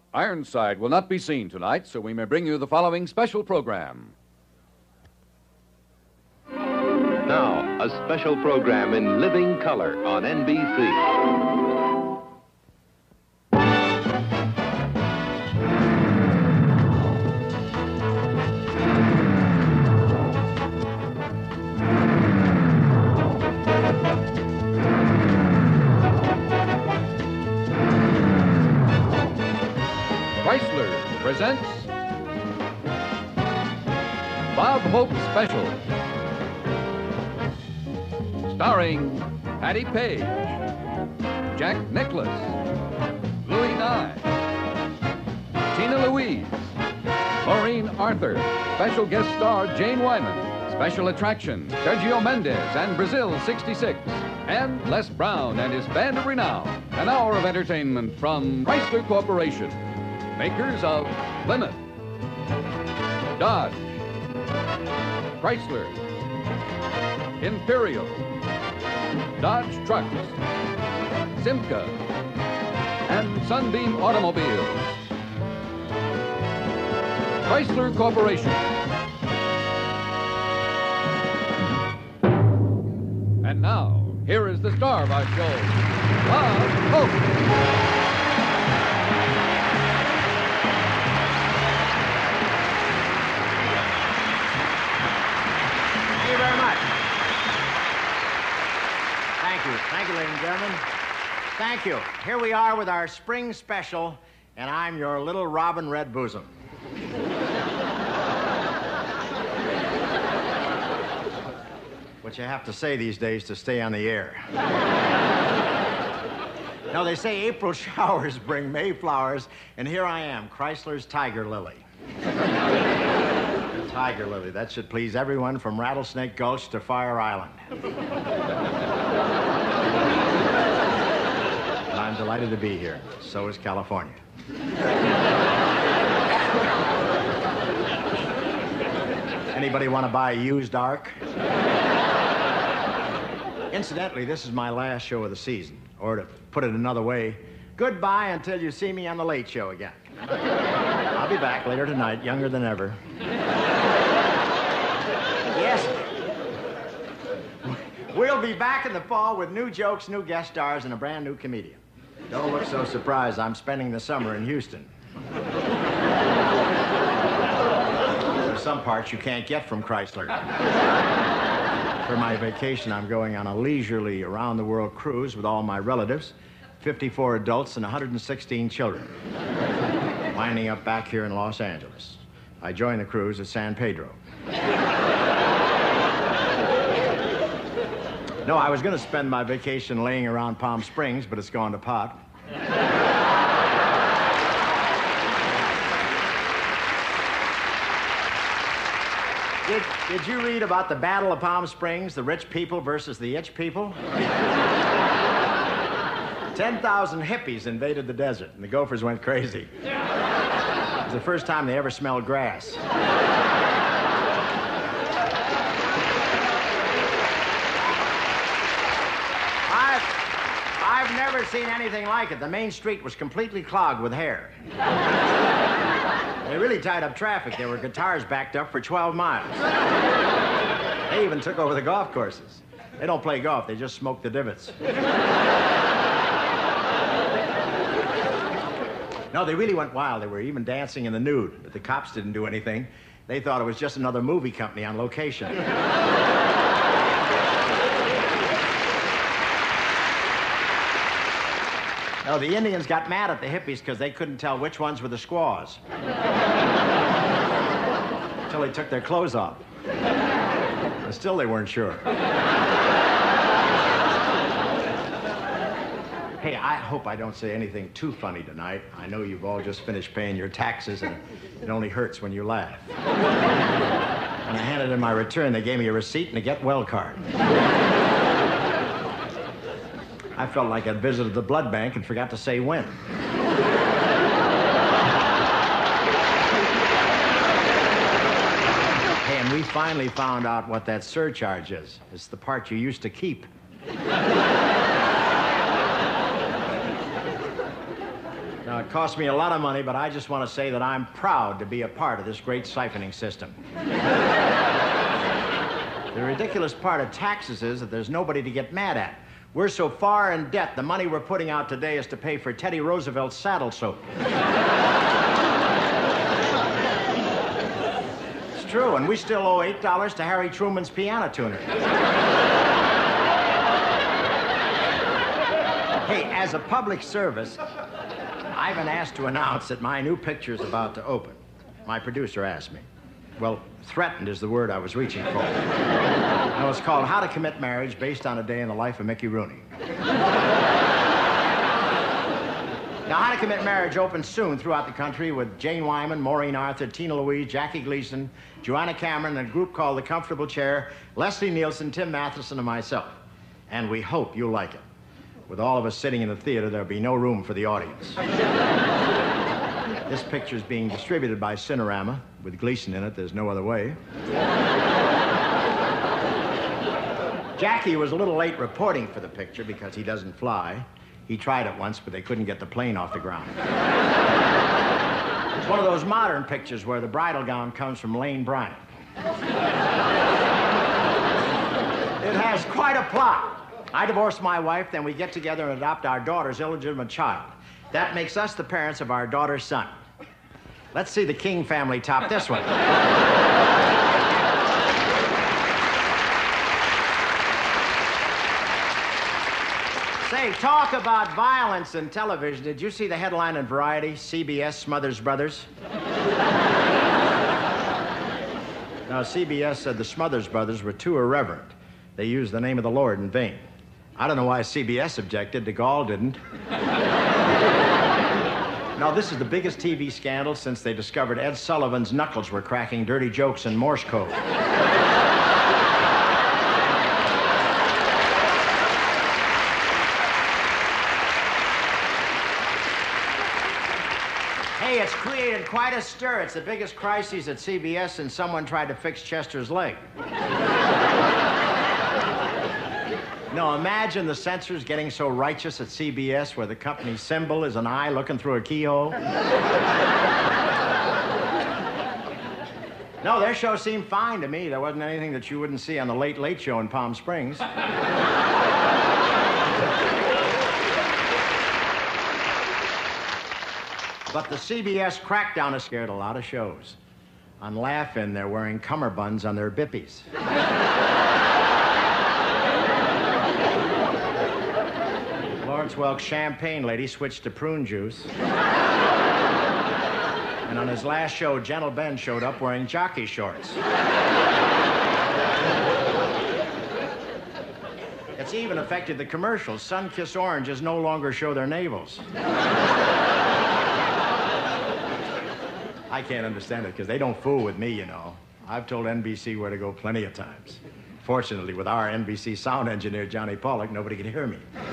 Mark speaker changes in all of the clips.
Speaker 1: Ironside will not be seen tonight, so we may bring you the following special program.
Speaker 2: Now, a special program in living color on NBC.
Speaker 1: Chrysler presents Bob Hope Special, starring Patti Page, Jack Nicklaus, Louis Nye, Tina Louise, Maureen Arthur, special guest star Jane Wyman, special attraction Sergio Mendez and Brazil 66, and Les Brown and his band of renown. An hour of entertainment from Chrysler Corporation, makers of Plymouth, Dodge, Chrysler, Imperial, Dodge Trucks, Simca, and Sunbeam Automobiles. Chrysler Corporation. And now, here is the star of our show, Bob Hope.
Speaker 3: Thank you, ladies and gentlemen. Thank you. Here we are with our spring special, and I'm your little Robin Redbosom. What you have to say these days to stay on the air. Now, they say April showers bring May flowers, and here I am, Chrysler's Tiger Lily. Tiger Lily, that should please everyone from Rattlesnake Gulch to Fire Island. And I'm delighted to be here. So is California. Anybody want to buy a used Ark? Incidentally, this is my last show of the season. Or to put it another way, goodbye until you see me on The Late Show again. I'll be back later tonight, younger than ever. Yes. We'll be back in the fall with new jokes, new guest stars, and a brand new comedian. Don't look so surprised. I'm spending the summer in Houston. There's some parts you can't get from Chrysler. For my vacation, I'm going on a leisurely around-the-world cruise with all my relatives, 54 adults and 116 children, winding up back here in Los Angeles. I joined the cruise at San Pedro. No, I was going to spend my vacation laying around Palm Springs, but it's gone to pot. Did you read about the Battle of Palm Springs, the rich people versus the itch people? 10,000 hippies invaded the desert, and the gophers went crazy. It was the first time they ever smelled grass. I've never seen anything like it. The main street was completely clogged with hair. They really tied up traffic. There were guitars backed up for 12 miles. They even took over the golf courses. They don't play golf, they just smoke the divots. No, they really went wild. They were even dancing in the nude, but the cops didn't do anything. They thought it was just another movie company on location. No, the Indians got mad at the hippies because they couldn't tell which ones were the squaws. Until they took their clothes off. But still they weren't sure. Hey, I hope I don't say anything too funny tonight. I know you've all just finished paying your taxes, and it only hurts when you laugh. When I handed in my return, they gave me a receipt and a get well card. I felt like I'd visited the blood bank and forgot to say when. Hey, and we finally found out what that surcharge is. It's the part you used to keep. Now, it cost me a lot of money, but I just want to say that I'm proud to be a part of this great siphoning system. The ridiculous part of taxes is that there's nobody to get mad at. We're so far in debt, the money we're putting out today is to pay for Teddy Roosevelt's saddle soap. It's true, and we still owe $8 to Harry Truman's piano tuner. Hey, as a public service, I've been asked to announce that my new picture's about to open. My producer asked me. Well, threatened is the word I was reaching for. No, it's called How to Commit Marriage, based on a day in the life of Mickey Rooney. Now, How to Commit Marriage opens soon throughout the country with Jane Wyman, Maureen Arthur, Tina Louise, Jackie Gleason, Joanna Cameron, and a group called The Comfortable Chair, Leslie Nielsen, Tim Matheson, and myself. And we hope you'll like it. With all of us sitting in the theater, there'll be no room for the audience. This picture's being distributed by Cinerama. With Gleason in it, there's no other way. Jackie was a little late reporting for the picture because he doesn't fly. He tried it once, but they couldn't get the plane off the ground. It's one of those modern pictures where the bridal gown comes from Lane Bryant. It has quite a plot. I divorce my wife, then we get together and adopt our daughter's illegitimate child. That makes us the parents of our daughter's son. Let's see the King family top this one. Say, talk about violence in television. Did you see the headline in Variety? CBS smothers brothers? Now, CBS said the Smothers brothers were too irreverent. They used the name of the Lord in vain. I don't know why CBS objected. De Gaulle didn't. Now, this is the biggest TV scandal since they discovered Ed Sullivan's knuckles were cracking dirty jokes in Morse code. Hey, it's created quite a stir. It's the biggest crisis at CBS since someone tried to fix Chester's leg. No, imagine the censors getting so righteous at CBS where the company's symbol is an eye looking through a keyhole. No, their show seemed fine to me. There wasn't anything that you wouldn't see on the Late Late Show in Palm Springs. But the CBS crackdown has scared a lot of shows. On Laugh-In, they're wearing cummerbunds on their bippies. Lawrence Welk's champagne lady switched to prune juice. And on his last show, Gentle Ben showed up wearing jockey shorts. It's even affected the commercials. Sun-Kissed Oranges no longer show their navels. I can't understand it because they don't fool with me, you know. I've told NBC where to go plenty of times. Fortunately, with our NBC sound engineer, Johnny Pollock, nobody could hear me.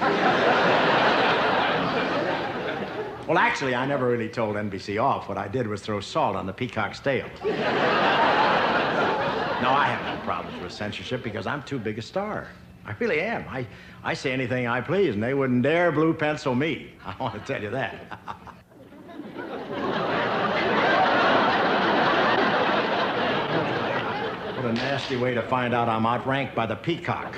Speaker 3: Well, actually, I never really told NBC off. What I did was throw salt on the peacock's tail. No, I have no problems with censorship because I'm too big a star. I really am. I say anything I please, and they wouldn't dare blue pencil me. I want to tell you that. What a nasty way to find out I'm outranked by the peacock.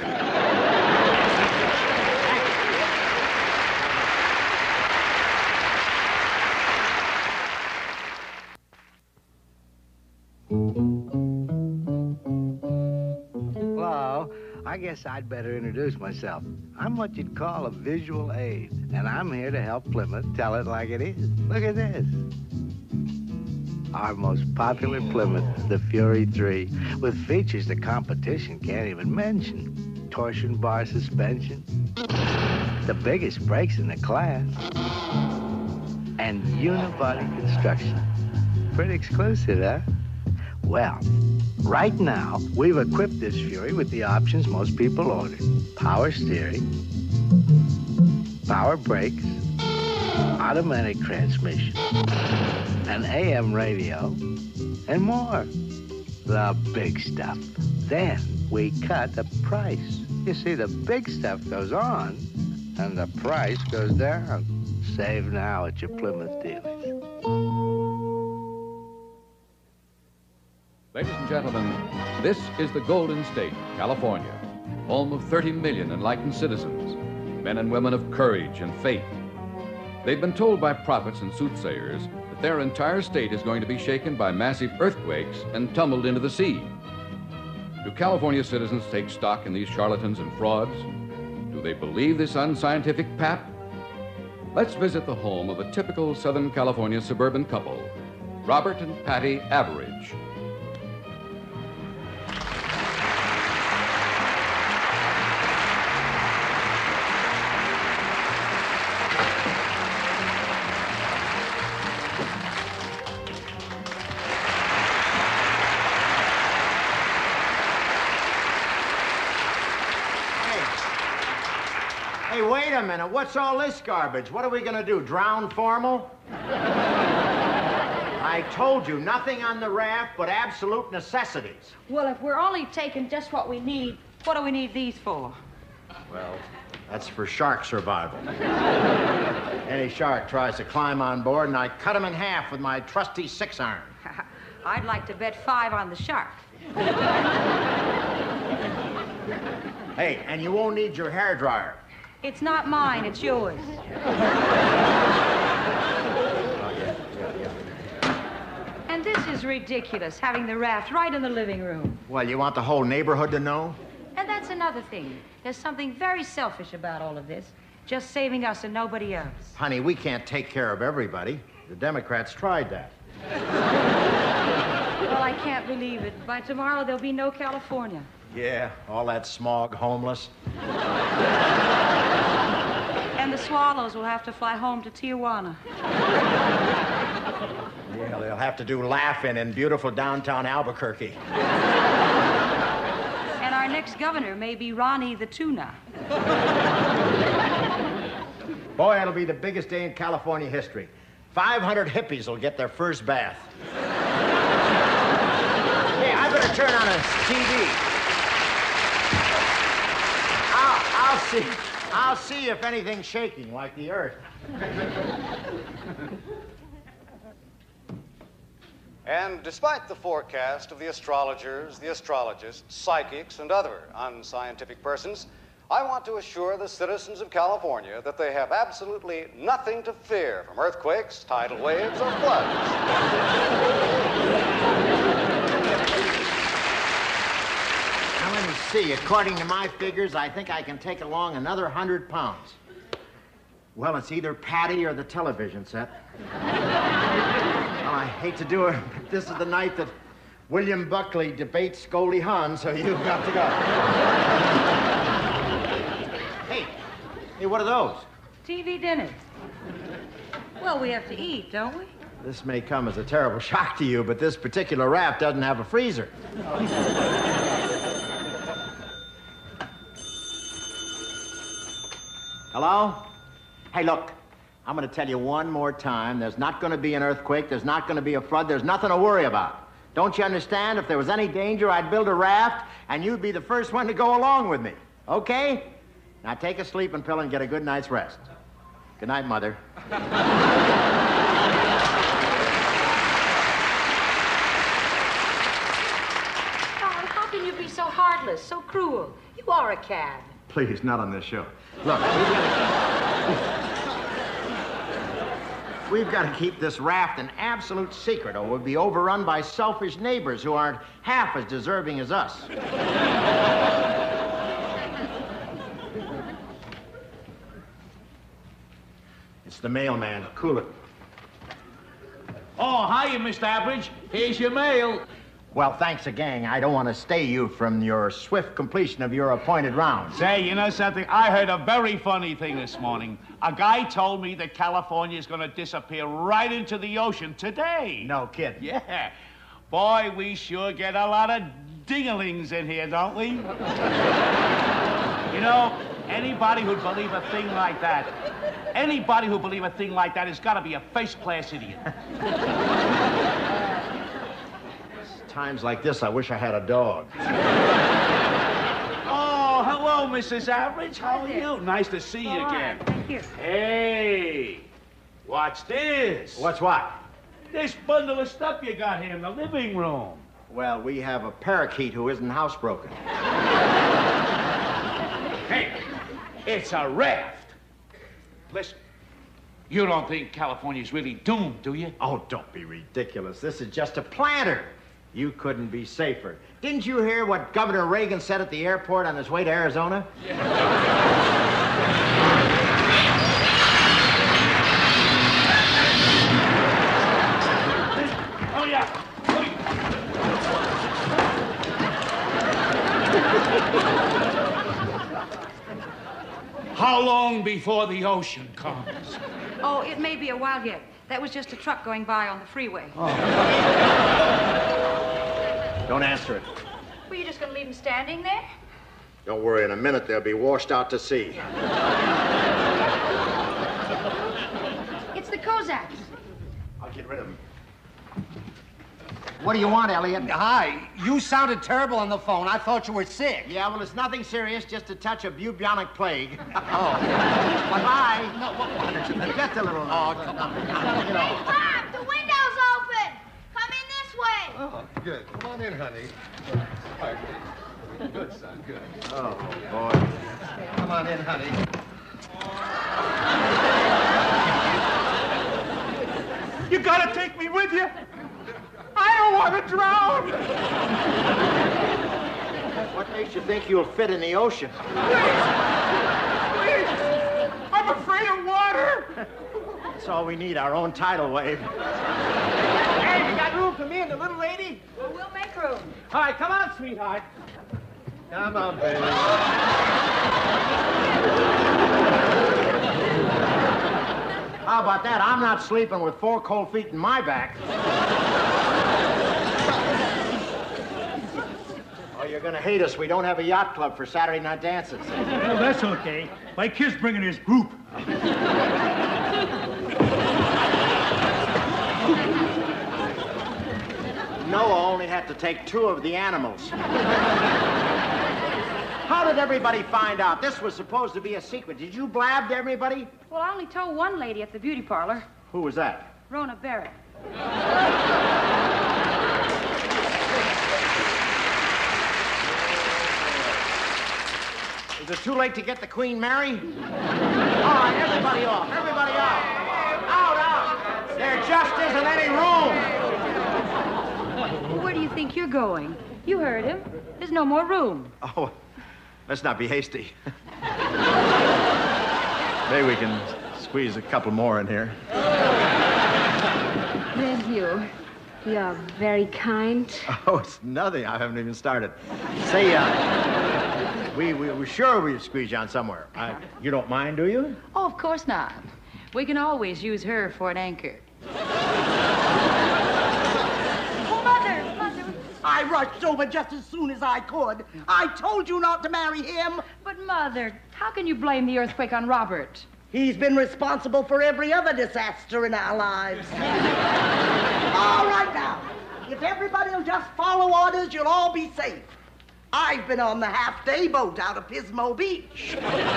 Speaker 4: Well, I guess I'd better introduce myself. I'm what you'd call a visual aid, and I'm here to help Plymouth tell it like it is. Look at this. Our most popular Plymouth, the Fury 3, with features the competition can't even mention. Torsion bar suspension, the biggest brakes in the class, and unibody construction. Pretty exclusive, huh? Well, right now, we've equipped this Fury with the options most people ordered. Power steering, power brakes, automatic transmission, an AM radio, and more. The big stuff. Then we cut the price. You see, the big stuff goes on, and the price goes down. Save now at your Plymouth dealers.
Speaker 1: Ladies and gentlemen, this is the Golden State, California, home of 30 million enlightened citizens, men and women of courage and faith. They've been told by prophets and soothsayers that their entire state is going to be shaken by massive earthquakes and tumbled into the sea. Do California citizens take stock in these charlatans and frauds? Do they believe this unscientific pap? Let's visit the home of a typical Southern California suburban couple, Robert and Patti Average.
Speaker 3: Hey, wait a minute. What's all this garbage? What are we gonna do, drown formal? I told you, nothing on the raft but absolute necessities.
Speaker 5: Well, if we're only taking just what we need, what do we need these for?
Speaker 3: Well, that's for shark survival. Any shark tries to climb on board, and I cut him in half with my trusty 6-iron.
Speaker 5: I'd like to bet 5 on the shark.
Speaker 3: Hey, and you won't need your hairdryer.
Speaker 5: It's not mine, it's yours.
Speaker 3: Oh, yeah.
Speaker 5: And this is ridiculous, having the raft right in the living room.
Speaker 3: Well, you want the whole neighborhood to know?
Speaker 5: And that's another thing. There's something very selfish about all of this, just saving us and nobody else.
Speaker 3: Honey, we can't take care of everybody. The Democrats tried that.
Speaker 5: Well, I can't believe it. By tomorrow, there'll be no California.
Speaker 3: Yeah, all that smog, homeless.
Speaker 5: And the swallows will have to fly home to Tijuana.
Speaker 3: Yeah, they'll have to do laughing in beautiful downtown Albuquerque.
Speaker 5: And our next governor may be Ronnie the Tuna.
Speaker 3: Boy, it'll be the biggest day in California history. 500 hippies will get their first bath. Hey, I better turn on a TV. I'll see if anything's shaking like the earth.
Speaker 6: And despite the forecast of the astrologers, the astrologists, psychics, and other unscientific persons, I want to assure the citizens of California that they have absolutely nothing to fear from earthquakes, tidal waves, or floods.
Speaker 3: Now, let me see. According to my figures, I think I can take along another 100 pounds. Well, it's either Patti or the television set. Well, I hate to do it, but this is the night that William Buckley debates Goldie Hawn, so you've got to go. Hey, what are those?
Speaker 5: TV dinners. Well, we have to eat, don't we?
Speaker 3: This may come as a terrible shock to you, but this particular raft doesn't have a freezer. Hello? Hey, look, I'm going to tell you one more time. There's not going to be an earthquake. There's not going to be a flood. There's nothing to worry about. Don't you understand? If there was any danger, I'd build a raft, and you'd be the first one to go along with me. Okay? Now take a sleeping pill and get a good night's rest. Good night, Mother.
Speaker 5: How can you be so heartless, so cruel? You are a cad.
Speaker 3: Please, not on this show. Look, we've got to keep this raft an absolute secret, or we'll be overrun by selfish neighbors who aren't half as deserving as us. It's the mailman. Cool it.
Speaker 7: Oh, hiya, Mr. Average. Here's your mail.
Speaker 3: Well, thanks a gang. I don't want to stay you from your swift completion of your appointed round.
Speaker 7: Say, you know something? I heard a very funny thing this morning. A guy told me that California's going to disappear right into the ocean today.
Speaker 3: No kidding.
Speaker 7: Yeah. Boy, we sure get a lot of dinglings in here, don't we? You know, anybody who'd believe a thing like that, has got to be a first-class idiot.
Speaker 3: Times like this, I wish I had a dog.
Speaker 7: Oh, hello, Mrs. Average. How are you? Nice to see you again.
Speaker 5: Thank you.
Speaker 7: Hey, Watch this.
Speaker 3: What's what?
Speaker 7: This bundle of stuff you got here in the living room.
Speaker 3: Well, we have a parakeet who isn't housebroken.
Speaker 7: Hey, it's a raft. Listen, you don't think California's really doomed, do you?
Speaker 3: Oh, don't be ridiculous. This is just a planter. You couldn't be safer. Didn't you hear what Governor Reagan said at the airport on his way to Arizona?
Speaker 7: Oh, yeah. How long before the ocean comes?
Speaker 5: Oh, it may be a while yet. That was just a truck going by on the freeway.
Speaker 3: Oh. Don't answer it.
Speaker 5: Were you just going to leave him standing there?
Speaker 3: Don't worry, in a minute they'll be washed out to sea.
Speaker 5: It's the Cossacks.
Speaker 3: I'll get rid of them. What do you want, Elliot?
Speaker 8: Hi. You sounded terrible on the phone. I thought you were sick.
Speaker 3: Yeah, well, it's nothing serious, just a touch of bubonic plague.
Speaker 8: Oh.
Speaker 3: Bye-bye.
Speaker 8: No, what did you
Speaker 3: Just a little.
Speaker 8: Oh, come on.
Speaker 9: Hey, Pop, the window's open. Come in this way.
Speaker 10: Oh, good. Come on in, honey. All right. Good, son, good.
Speaker 3: Oh, boy.
Speaker 10: Come on in, honey.
Speaker 7: You gotta take me with you. I don't want to drown.
Speaker 3: What makes you think you'll fit in the ocean?
Speaker 7: Please. I'm afraid of water.
Speaker 3: That's all we need, our own tidal wave.
Speaker 8: Hey, you got room for me and the little lady?
Speaker 5: Well, we'll make room.
Speaker 8: All right, come on, sweetheart.
Speaker 10: Come on, baby.
Speaker 3: How about that? I'm not sleeping with 4 cold feet in my back. Oh, you're gonna hate us. We don't have a yacht club for Saturday night dances.
Speaker 11: Well, that's okay. My kid's bringing his group.
Speaker 3: Noah only had to take 2 of the animals. How did everybody find out? This was supposed to be a secret. Did you blab to everybody?
Speaker 5: Well, I only told one lady at the beauty parlor,
Speaker 3: Who was that?
Speaker 5: Rona Barrett.
Speaker 3: Is it too late to get the Queen Mary? All right, everybody off. Everybody out. Out. There just isn't any room.
Speaker 5: Where do you think you're going? You heard him. There's no more room.
Speaker 3: Oh, let's not be hasty. Maybe we can squeeze a couple more in here.
Speaker 12: Thank you. You're very kind.
Speaker 3: Oh, it's nothing. I haven't even started. Say, we're sure we'll squeeze you on somewhere. You don't mind, do you?
Speaker 5: Oh, of course not. We can always use her for an anchor.
Speaker 8: Oh, Mother! I rushed over just as soon as I could. I told you not to marry him.
Speaker 5: But, Mother, how can you blame the earthquake on Robert?
Speaker 8: He's been responsible for every other disaster in our lives. All right, now. If everybody will just follow orders, you'll all be safe. I've been on the half-day boat out of Pismo Beach.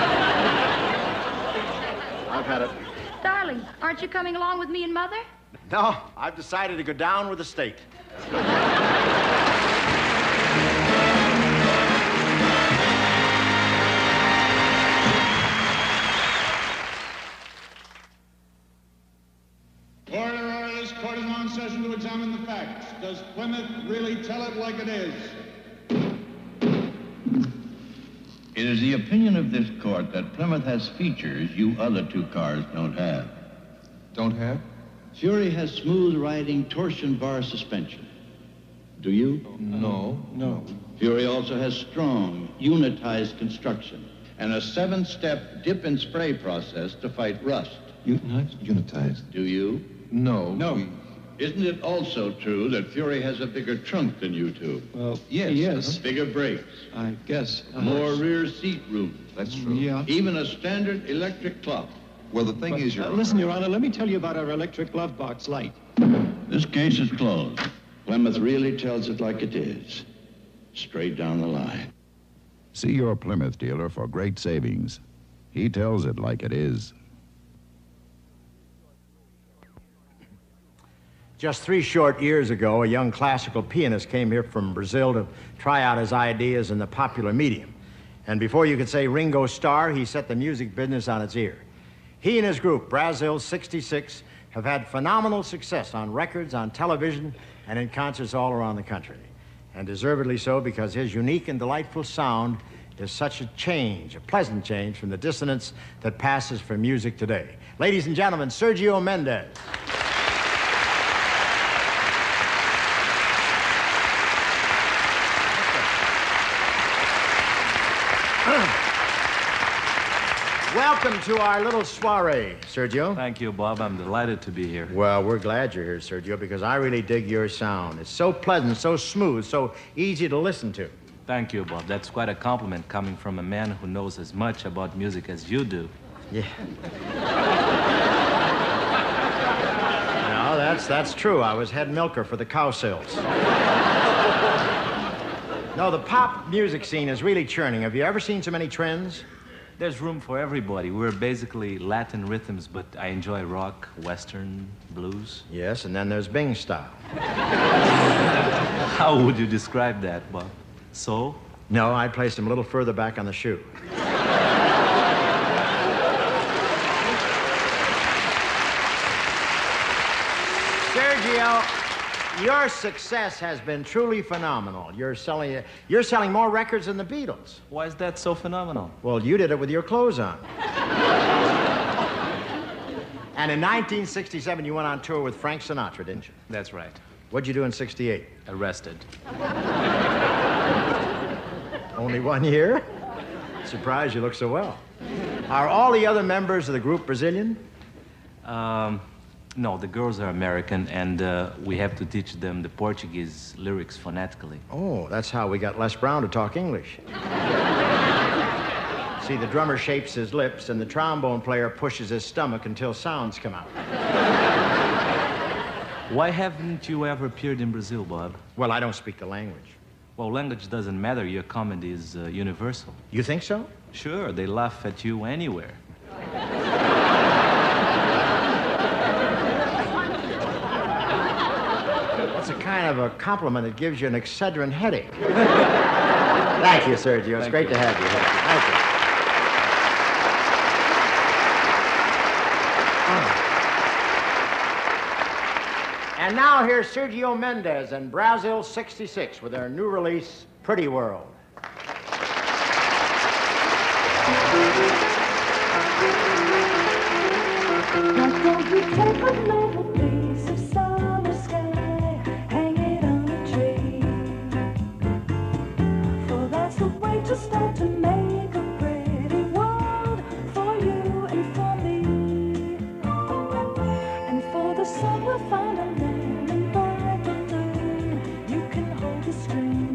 Speaker 3: I've had it.
Speaker 5: Darling, aren't you coming along with me and Mother?
Speaker 3: No, I've decided to go down with the state.
Speaker 13: Order, this court is on session to examine the facts. Does Plymouth really tell it like it is?
Speaker 14: It is the opinion of this court that Plymouth has features you other 2 cars don't have.
Speaker 10: Don't have?
Speaker 15: Fury has smooth-riding torsion bar suspension. Do you?
Speaker 10: No.
Speaker 15: Fury also has strong, unitized construction and a 7-step dip-and-spray process to fight rust.
Speaker 10: Unitized?
Speaker 15: Do you?
Speaker 10: No.
Speaker 15: Isn't it also true that Fury has a bigger trunk than you 2?
Speaker 10: Well, yes.
Speaker 15: Bigger brakes.
Speaker 10: I guess.
Speaker 15: More rear seat room.
Speaker 10: That's true.
Speaker 11: Yeah.
Speaker 15: Even a standard electric clock.
Speaker 10: Well, the thing is, Your Honor...
Speaker 11: Listen, Your Honor, let me tell you about our electric glove box light.
Speaker 15: This case is closed. Plymouth really tells it like it is. Straight down the line.
Speaker 16: See your Plymouth dealer for great savings. He tells it like it is.
Speaker 3: Just 3 short years ago, a young classical pianist came here from Brazil to try out his ideas in the popular medium. And before you could say Ringo Starr, he set the music business on its ear. He and his group, Brazil 66, have had phenomenal success on records, on television, and in concerts all around the country. And deservedly so, because his unique and delightful sound is such a change, a pleasant change from the dissonance that passes for music today. Ladies and gentlemen, Sergio Mendez. Welcome to our little soiree, Sergio.
Speaker 17: Thank you, Bob. I'm delighted to be here.
Speaker 3: Well, we're glad you're here, Sergio, because I really dig your sound. It's so pleasant, so smooth, so easy to listen to.
Speaker 17: Thank you, Bob. That's quite a compliment coming from a man who knows as much about music as you do.
Speaker 3: Yeah. No, that's true. I was head milker for the cow sales. No, the pop music scene is really churning. Have you ever seen so many trends?
Speaker 17: There's room for everybody. We're basically Latin rhythms, but I enjoy rock, western, blues.
Speaker 3: Yes, and then there's Bing style.
Speaker 17: How would you describe that, Bob? Soul?
Speaker 3: No, I placed him a little further back on the shoe. Sergio, your success has been truly phenomenal. You're selling more records than the Beatles.
Speaker 17: Why is that so phenomenal?
Speaker 3: Well, you did it with your clothes on. And in 1967, you went on tour with Frank Sinatra, didn't you?
Speaker 17: That's right.
Speaker 3: What'd you do in 68?
Speaker 17: Arrested.
Speaker 3: Only 1 year? Surprised you look so well. Are all the other members of the group Brazilian?
Speaker 17: No, the girls are American, and we have to teach them the Portuguese lyrics phonetically.
Speaker 3: Oh, that's how we got Les Brown to talk English. See, the drummer shapes his lips, and the trombone player pushes his stomach until sounds come out.
Speaker 17: Why haven't you ever appeared in Brazil, Bob?
Speaker 3: Well, I don't speak the language.
Speaker 17: Well, language doesn't matter. Your comedy is universal.
Speaker 3: You think so?
Speaker 17: Sure, they laugh at you anywhere.
Speaker 3: That's a kind of a compliment that gives you an Excedrin headache. Thank you, Sergio. It's great to have you here. Thank you. And now here's Sergio Mendez and Brazil 66 with their new release, Pretty World.
Speaker 18: Now don't you take a little piece of summer sky, hang it on a tree, for that's the way to start to make a pretty world for you and for me. And for the sun we'll find a land and bright balloon, you can hold the string.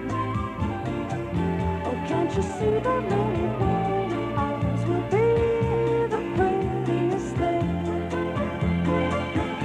Speaker 18: Oh, can't you see that little world of ours will be the prettiest thing?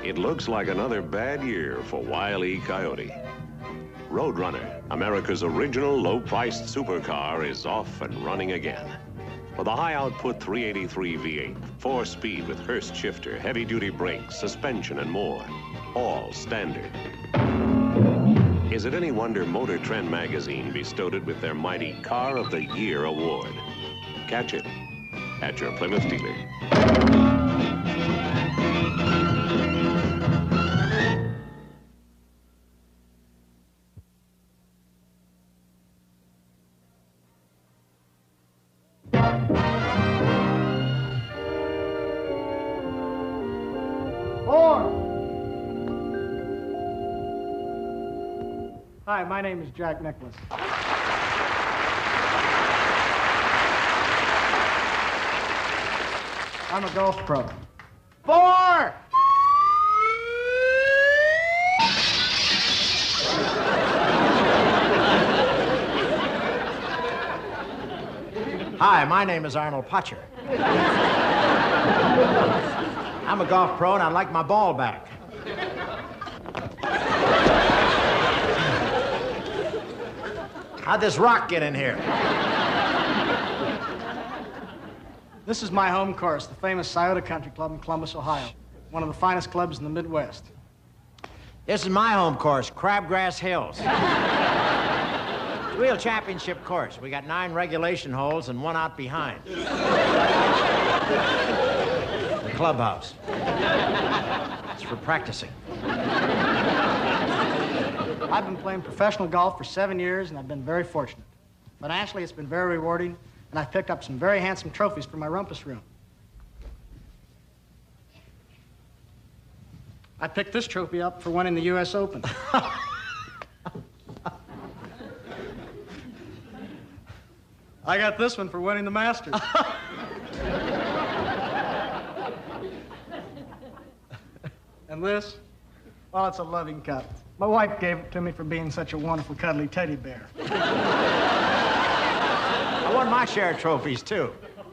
Speaker 19: It looks like another bad year for Wile E. Coyote. Roadrunner, America's original low-priced supercar, is off and running again. With a high-output 383 V8, 4-speed with Hurst shifter, heavy-duty brakes, suspension, and more. All standard. Is it any wonder Motor Trend magazine bestowed it with their mighty Car of the Year award? Catch it at your Plymouth dealer.
Speaker 20: Hi, my name is Jack Nicklaus. I'm a golf pro. 4!
Speaker 3: Hi, my name is Arnold Potcher. I'm a golf pro and I'd like my ball back. How'd this rock get in here?
Speaker 20: This is my home course, the famous Scioto Country Club in Columbus, Ohio. One of the finest clubs in the Midwest.
Speaker 3: This is my home course, Crabgrass Hills. Real championship course. We got 9 regulation holes and 1 out behind. The clubhouse. It's for practicing.
Speaker 20: I've been playing professional golf for 7 years, and I've been very fortunate. Financially, it's been very rewarding, and I've picked up some very handsome trophies for my rumpus room. I picked this trophy up for winning the U.S. Open. I got this one for winning the Masters. And this, well, it's a loving cup. My wife gave it to me for being such a wonderful, cuddly teddy bear.
Speaker 3: I won my share of trophies, too.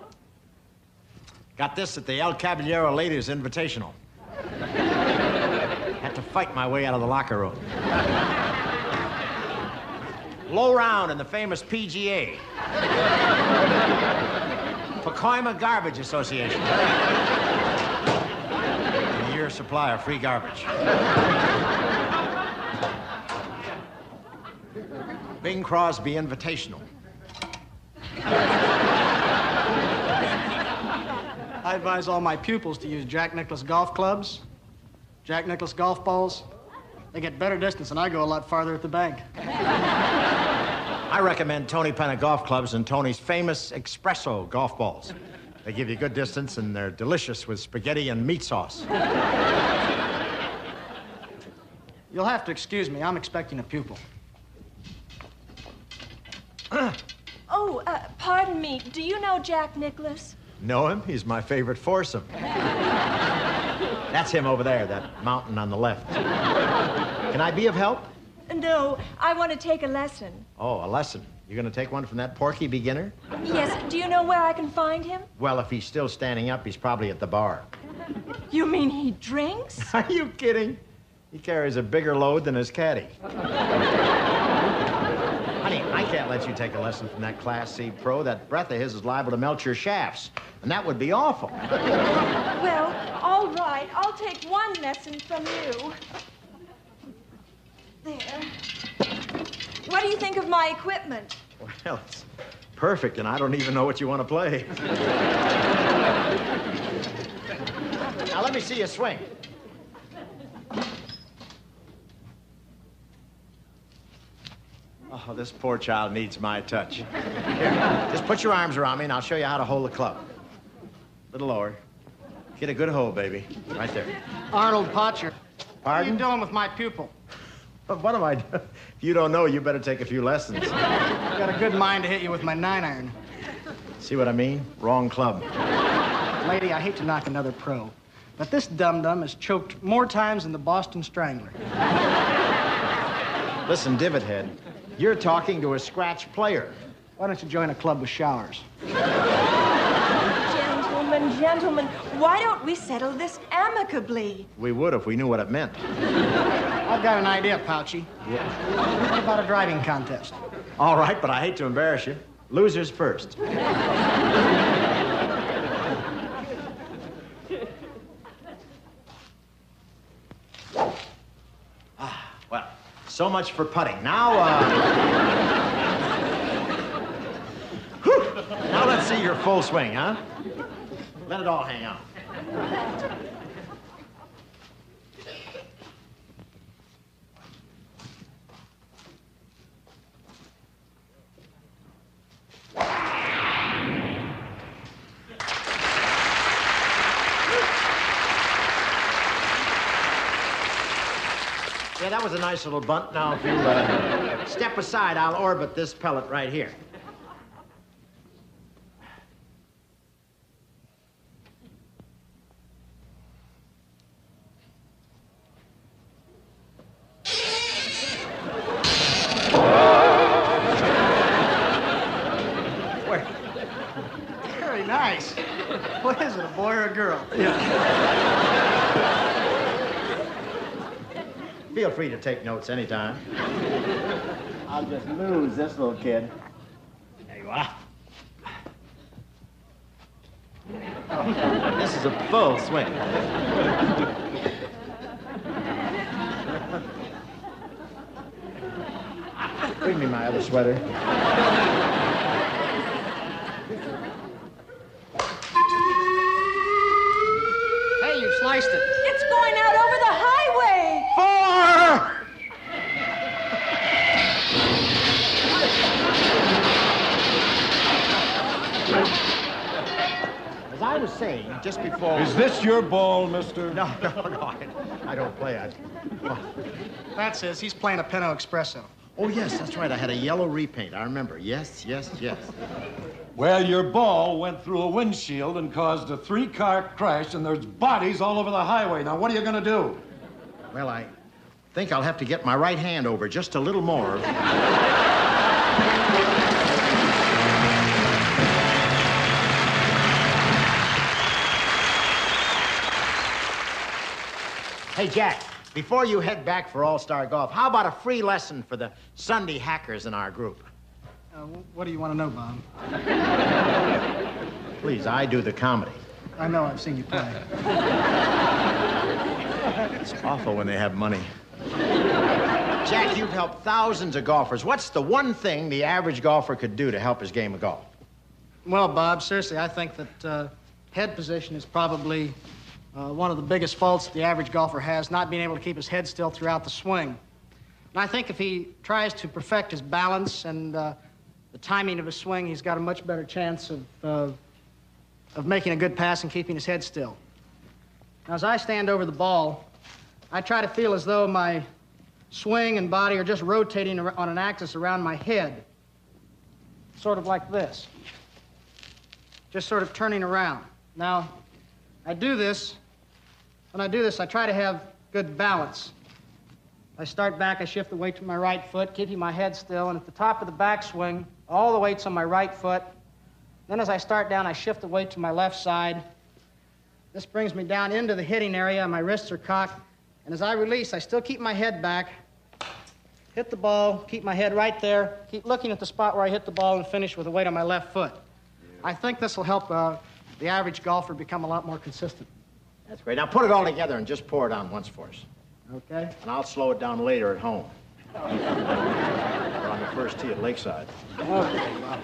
Speaker 3: Got this at the El Caballero Ladies Invitational. Had to fight my way out of the locker room. Low round in the famous PGA. Pacoima Garbage Association. A year's supply of free garbage. Bing Crosby Invitational.
Speaker 20: I advise all my pupils to use Jack Nicklaus golf clubs, Jack Nicklaus golf balls. They get better distance, and I go a lot farther at the bank.
Speaker 3: I recommend Tony Penna golf clubs and Tony's famous espresso golf balls. They give you good distance, and they're delicious with spaghetti and meat sauce.
Speaker 20: You'll have to excuse me. I'm expecting a pupil.
Speaker 21: Oh, pardon me. Do you know Jack Nicklaus?
Speaker 3: Know him? He's my favorite foursome. That's him over there, that mountain on the left. Can I be of help?
Speaker 21: No, I want to take a lesson.
Speaker 3: Oh, a lesson. You're going to take one from that porky beginner?
Speaker 21: Yes. Do you know where I can find him?
Speaker 3: Well, if he's still standing up, he's probably at the bar.
Speaker 21: You mean he drinks?
Speaker 3: Are you kidding? He carries a bigger load than his caddy. Honey, I can't let you take a lesson from that Class C pro. That breath of his is liable to melt your shafts, and that would be awful.
Speaker 21: Well, all right. I'll take one lesson from you. There. What do you think of my equipment?
Speaker 3: Well, it's perfect, and I don't even know what you want to play. Now, let me see you swing. Oh, this poor child needs my touch. Here, just put your arms around me, and I'll show you how to hold the club. A little lower. Get a good hold, baby. Right there.
Speaker 20: Arnold Potcher.
Speaker 3: Pardon?
Speaker 20: What are you doing with my pupil?
Speaker 3: What am I doing? If you don't know, you better take a few lessons.
Speaker 20: I've got a good mind to hit you with my 9-iron.
Speaker 3: See what I mean? Wrong club.
Speaker 20: Lady, I hate to knock another pro, but this dum-dum has choked more times than the Boston Strangler.
Speaker 3: Listen, divot head, you're talking to a scratch player.
Speaker 20: Why don't you join a club with showers?
Speaker 21: Gentlemen, Gentlemen, why don't we settle this amicably?
Speaker 3: We would if we knew what it meant.
Speaker 20: I've got an idea, Pouchy. What about a driving contest?
Speaker 3: All right, but I hate to embarrass you. Losers first. Well, so much for putting. Now, now let's see your full swing, huh? Let it all hang out. Yeah, that was a nice little bunt. Now, if you step aside, I'll orbit this pellet right here.
Speaker 20: Very nice. What is it, a boy or a girl?
Speaker 3: Feel free to take notes anytime. I'll just lose this little kid. There you are. Oh, this is a full swing. Bring me my other sweater.
Speaker 20: Hey, you sliced it.
Speaker 21: It's going out over the highway.
Speaker 3: 4! As I was saying just before...
Speaker 10: Is this your ball, mister?
Speaker 3: No, I don't play it.
Speaker 20: That says he's playing a Pinot Espresso.
Speaker 3: Oh, yes, that's right. I had a yellow repaint. I remember. Yes.
Speaker 10: Well, your ball went through a windshield and caused a 3-car crash, and there's bodies all over the highway. Now, what are you going to do?
Speaker 3: Well, I think I'll have to get my right hand over just a little more. Hey, Jack, before you head back for All-Star Golf, how about a free lesson for the Sunday hackers in our group?
Speaker 20: What do you want to know, Bob?
Speaker 3: Please, I do the comedy.
Speaker 20: I know, I've seen you play.
Speaker 3: It's awful when they have money. Jack, you've helped thousands of golfers. What's the one thing the average golfer could do to help his game of golf?
Speaker 20: Well, Bob, seriously, I think that head position is probably one of the biggest faults the average golfer has, not being able to keep his head still throughout the swing. And I think if he tries to perfect his balance and the timing of his swing, he's got a much better chance of making a good pass and keeping his head still. Now, as I stand over the ball, I try to feel as though my swing and body are just rotating on an axis around my head, sort of like this, just sort of turning around. Now, I do this. When I do this, I try to have good balance. I start back, I shift the weight to my right foot, keeping my head still, and at the top of the backswing, all the weight's on my right foot. Then as I start down, I shift the weight to my left side. This brings me down into the hitting area, my wrists are cocked, and as I release, I still keep my head back, hit the ball, keep my head right there, keep looking at the spot where I hit the ball, and finish with the weight on my left foot. I think this will help the average golfer become a lot more consistent.
Speaker 3: That's great. Now put it all together and just pour it on once for us.
Speaker 20: Okay.
Speaker 3: And I'll slow it down later at home. Or on the first tee at Lakeside.
Speaker 20: Okay, Bob.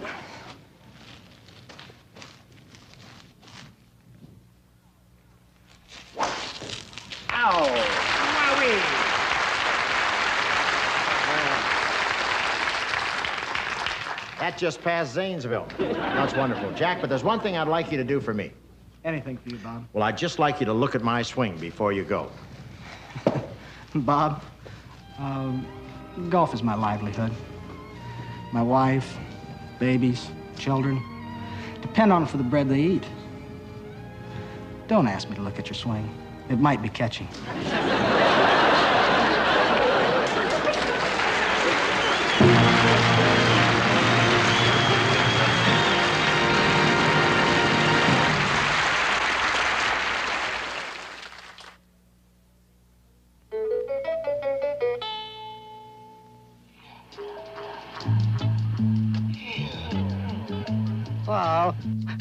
Speaker 3: Ow! Wowie! That just passed Zanesville. That's wonderful. Jack, but there's one thing I'd like you to do for me.
Speaker 20: Anything for you, Bob.
Speaker 3: Well, I'd just like you to look at my swing before you go.
Speaker 20: Bob, golf is my livelihood. My wife, babies, children depend on it for the bread they eat. Don't ask me to look at your swing. It might be catching.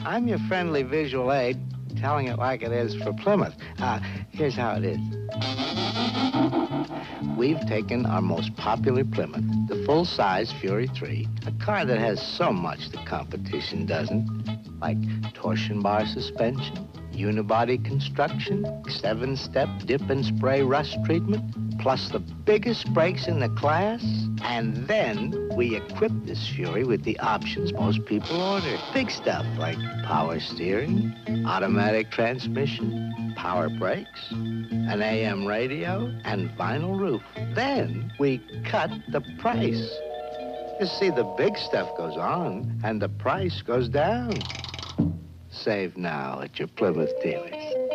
Speaker 4: I'm your friendly visual aid, telling it like it is for Plymouth. Here's how it is. We've taken our most popular Plymouth, the full-size Fury 3, a car that has so much the competition doesn't, like torsion bar suspension, unibody construction, 7-step dip and spray rust treatment, plus the biggest brakes in the class. And then we equip this Fury with the options most people order. Big stuff like power steering, automatic transmission, power brakes, an AM radio, and vinyl roof. Then we cut the price. You see, the big stuff goes on, and the price goes down. Save now at your Plymouth dealers.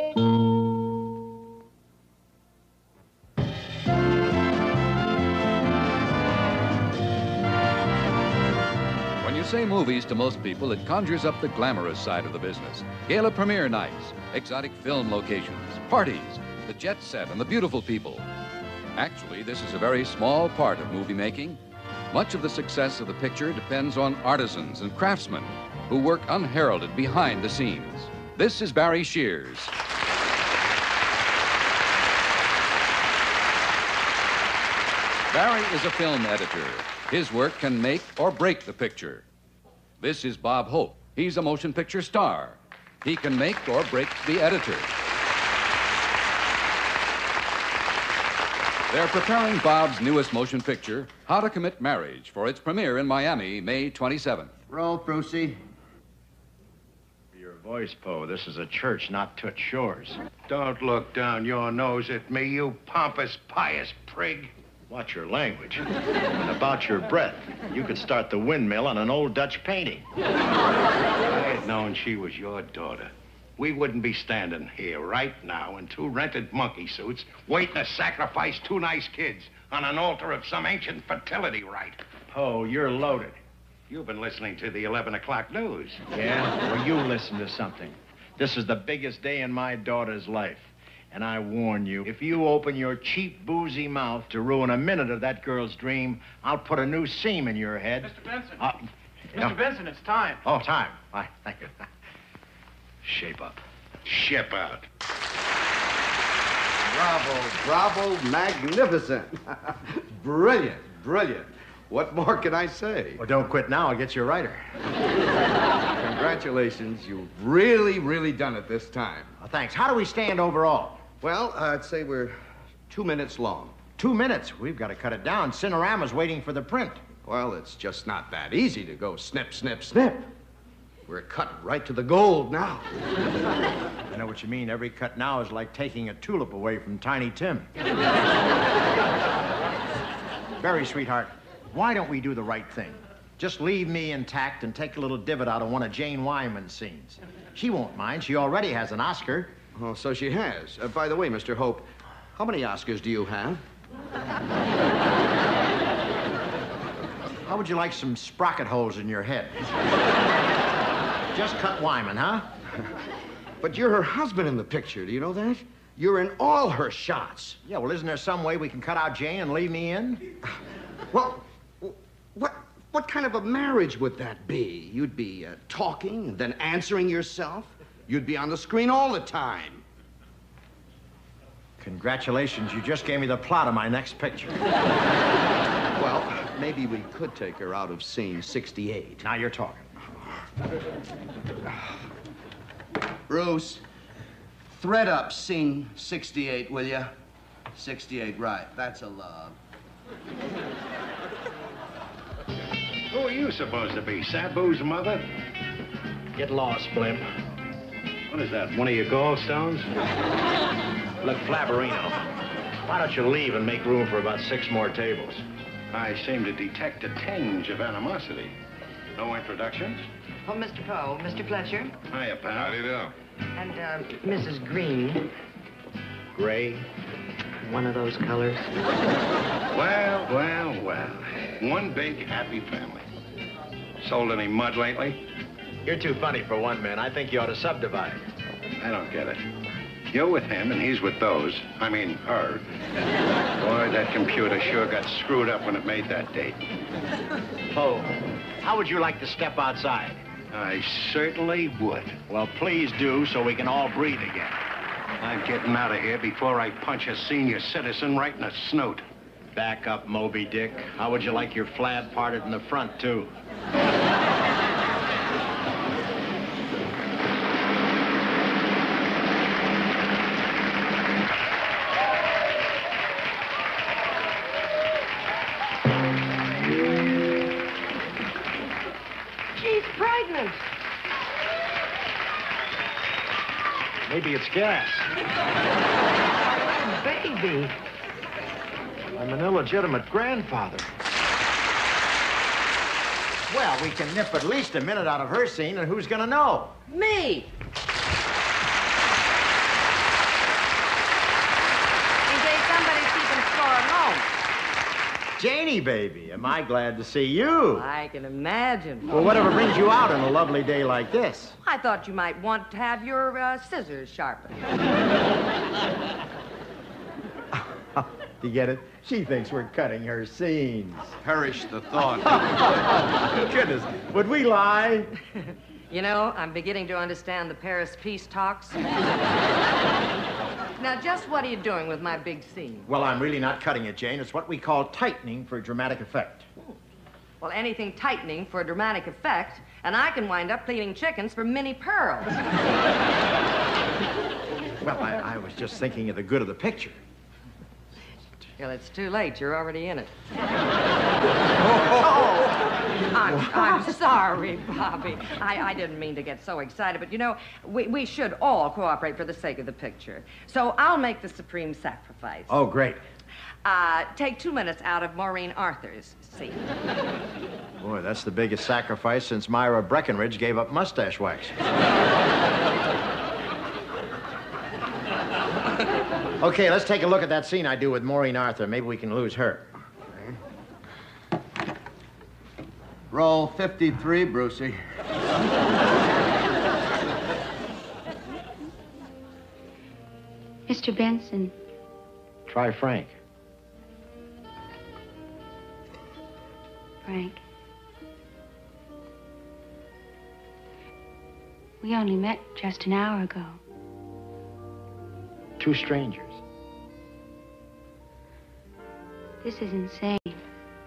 Speaker 1: When you say movies to most people, it conjures up the glamorous side of the business. Gala premiere nights, exotic film locations, parties, the jet set, and the beautiful people. Actually, this is a very small part of movie making. Much of the success of the picture depends on artisans and craftsmen who work unheralded behind the scenes. This is Barry Shears. Barry is a film editor. His work can make or break the picture. This is Bob Hope. He's a motion picture star. He can make or break the editor. They're preparing Bob's newest motion picture, How to Commit Marriage, for its premiere in Miami, May 27th.
Speaker 3: Roll, Brucey. Your voice, Poe. This is a church, not Toots Shores.
Speaker 2: Don't look down your nose at me, you pompous, pious prig.
Speaker 3: Watch your language. And about your breath. You could start the windmill on an old Dutch painting.
Speaker 2: If I had known she was your daughter, we wouldn't be standing here right now in 2 rented monkey suits waiting to sacrifice 2 nice kids on an altar of some ancient fertility rite.
Speaker 3: Poe, you're loaded.
Speaker 2: You've been listening to the 11 o'clock news.
Speaker 3: Yeah? Well, you listen to something. This is the biggest day in my daughter's life. And I warn you, if you open your cheap, boozy mouth to ruin a minute of that girl's dream, I'll put a new seam in your head.
Speaker 20: Mr. Benson.
Speaker 3: Yeah.
Speaker 20: Mr. Benson, it's time.
Speaker 3: Oh, time. Thank you. Shape up.
Speaker 2: Ship out.
Speaker 22: Bravo, magnificent. Brilliant. What more can I say?
Speaker 3: Well, don't quit now. I'll get you a writer.
Speaker 22: Congratulations. You've really done it this time.
Speaker 3: Well, thanks. How do we stand overall?
Speaker 22: Well, I'd say we're 2 minutes long.
Speaker 3: 2 minutes? We've got to cut it down. Cinerama's waiting for the print.
Speaker 22: Well, it's just not that easy to go snip. We're cut right to the gold now.
Speaker 3: I know what you mean. Every cut now is like taking a tulip away from Tiny Tim. Barry, sweetheart, why don't we do the right thing? Just leave me intact and take a little divot out of one of Jane Wyman's scenes. She won't mind. She already has an Oscar.
Speaker 22: Oh, so she has. By the way, Mr. Hope, how many Oscars do you have?
Speaker 3: How would you like some sprocket holes in your head? Just cut Wyman, huh?
Speaker 22: But you're her husband in the picture, do you know that? You're in all her shots.
Speaker 3: Yeah, well, isn't there some way we can cut out Jane and leave me in?
Speaker 22: Well, what kind of a marriage would that be? You'd be talking and then answering yourself. You'd be on the screen all the time.
Speaker 3: Congratulations, you just gave me the plot of my next picture.
Speaker 22: Well, maybe we could take her out of scene 68.
Speaker 3: Now you're talking.
Speaker 22: Bruce, thread up scene 68, will you? 68, right. That's a love.
Speaker 2: Who are you supposed to be, Sabu's mother?
Speaker 3: Get lost, Blimp.
Speaker 2: What is that, one of your gallstones?
Speaker 3: Look, Flabberino, why don't you leave and make room for about 6 more tables?
Speaker 2: I seem to detect a tinge of animosity. No introductions?
Speaker 23: Oh, Mr. Poe, Mr. Fletcher.
Speaker 2: Hiya, pal. How do you do?
Speaker 23: And, Mrs. Green.
Speaker 3: Gray.
Speaker 23: One of those colors.
Speaker 2: Well. One big happy family. Sold any mud lately?
Speaker 3: You're too funny for one man. I think you ought to subdivide.
Speaker 2: I don't get it. You're with him and he's with those. I mean, her. Boy, that computer sure got screwed up when it made that date.
Speaker 3: Oh, how would you like to step outside?
Speaker 2: I certainly would.
Speaker 3: Well, please do, so we can all breathe again.
Speaker 2: I'm getting out of here before I punch a senior citizen right in the snoot.
Speaker 3: Back up, Moby Dick. How would you like your flab parted in the front, too?
Speaker 23: She's pregnant.
Speaker 3: Maybe it's gas.
Speaker 23: Baby.
Speaker 3: I'm an illegitimate grandfather. Well, we can nip at least a minute out of her scene, and who's gonna know?
Speaker 23: Me. In case somebody's keeping score at home.
Speaker 3: Janie, baby, am I glad to see you.
Speaker 23: I can imagine.
Speaker 3: Well, whatever brings you out on a lovely day like this?
Speaker 23: I thought you might want to have your scissors sharpened.
Speaker 3: You get it? She thinks we're cutting her scenes.
Speaker 22: Perish the thought.
Speaker 3: Goodness, would we lie?
Speaker 23: You know, I'm beginning to understand the Paris peace talks. Now, just what are you doing with my big scene?
Speaker 3: Well, I'm really not cutting it, Jane. It's what we call tightening for dramatic effect.
Speaker 23: Well, anything tightening for dramatic effect, and I can wind up cleaning chickens for mini pearls.
Speaker 3: Well, I was just thinking of the good of the picture.
Speaker 23: Well, it's too late. You're already in it.
Speaker 3: Oh.
Speaker 23: I'm sorry, Bobby. I didn't mean to get so excited, but you know, we should all cooperate for the sake of the picture. So I'll make the supreme sacrifice.
Speaker 3: Oh, great.
Speaker 23: Take 2 minutes out of Maureen Arthur's scene.
Speaker 3: Boy, that's the biggest sacrifice since Myra Breckenridge gave up mustache wax. Okay, let's take a look at that scene I do with Maureen Arthur. Maybe we can lose her.
Speaker 22: Roll 53, Brucey.
Speaker 12: Mr. Benson.
Speaker 3: Try Frank.
Speaker 12: Frank. We only met just an hour ago.
Speaker 3: Two strangers.
Speaker 12: This is insane.
Speaker 3: You're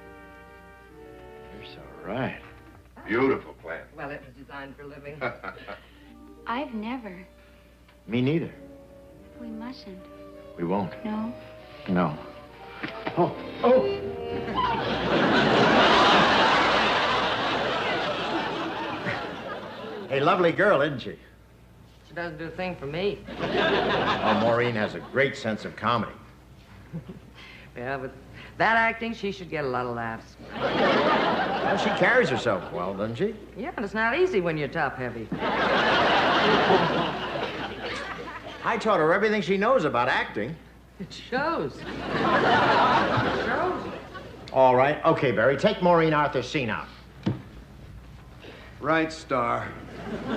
Speaker 3: so right.
Speaker 2: Beautiful plan.
Speaker 23: Well, it was designed for living.
Speaker 12: I've never.
Speaker 3: Me neither.
Speaker 12: We mustn't.
Speaker 3: We won't.
Speaker 12: No?
Speaker 3: No. Oh. Oh! Hey, lovely girl, isn't she?
Speaker 23: She doesn't do a thing for me.
Speaker 3: Oh, Maureen has a great sense of comedy.
Speaker 23: Yeah, but that acting, she should get a lot of laughs.
Speaker 3: Well, she carries herself well, doesn't she?
Speaker 23: Yeah, but it's not easy when you're top-heavy.
Speaker 3: I taught her everything she knows about acting.
Speaker 23: It shows. It shows.
Speaker 3: All right. Okay, Barry, take Maureen Arthur's scene out.
Speaker 22: Right, Star.
Speaker 3: I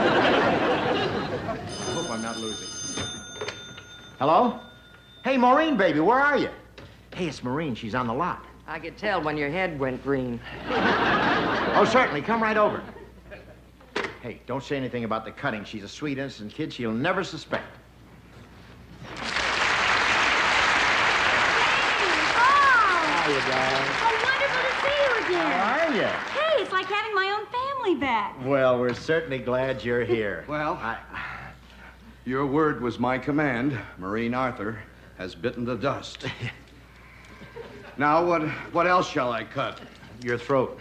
Speaker 3: hope I'm not losing. Hello? Hey, Maureen, baby, where are you? Hey, it's Maureen. She's on the lot.
Speaker 23: I could tell when your head went green.
Speaker 3: Oh, certainly. Come right over. Hey, don't say anything about the cutting. She's a sweet, innocent kid. She'll never suspect. How are you, darling?
Speaker 6: Oh, wonderful to see you again.
Speaker 3: How are you?
Speaker 6: Hey, it's like having my own family back.
Speaker 3: Well, we're certainly glad you're here.
Speaker 22: Well, your word was my command. Maureen Arthur has bitten the dust. Now, what else shall I cut?
Speaker 3: Your throat.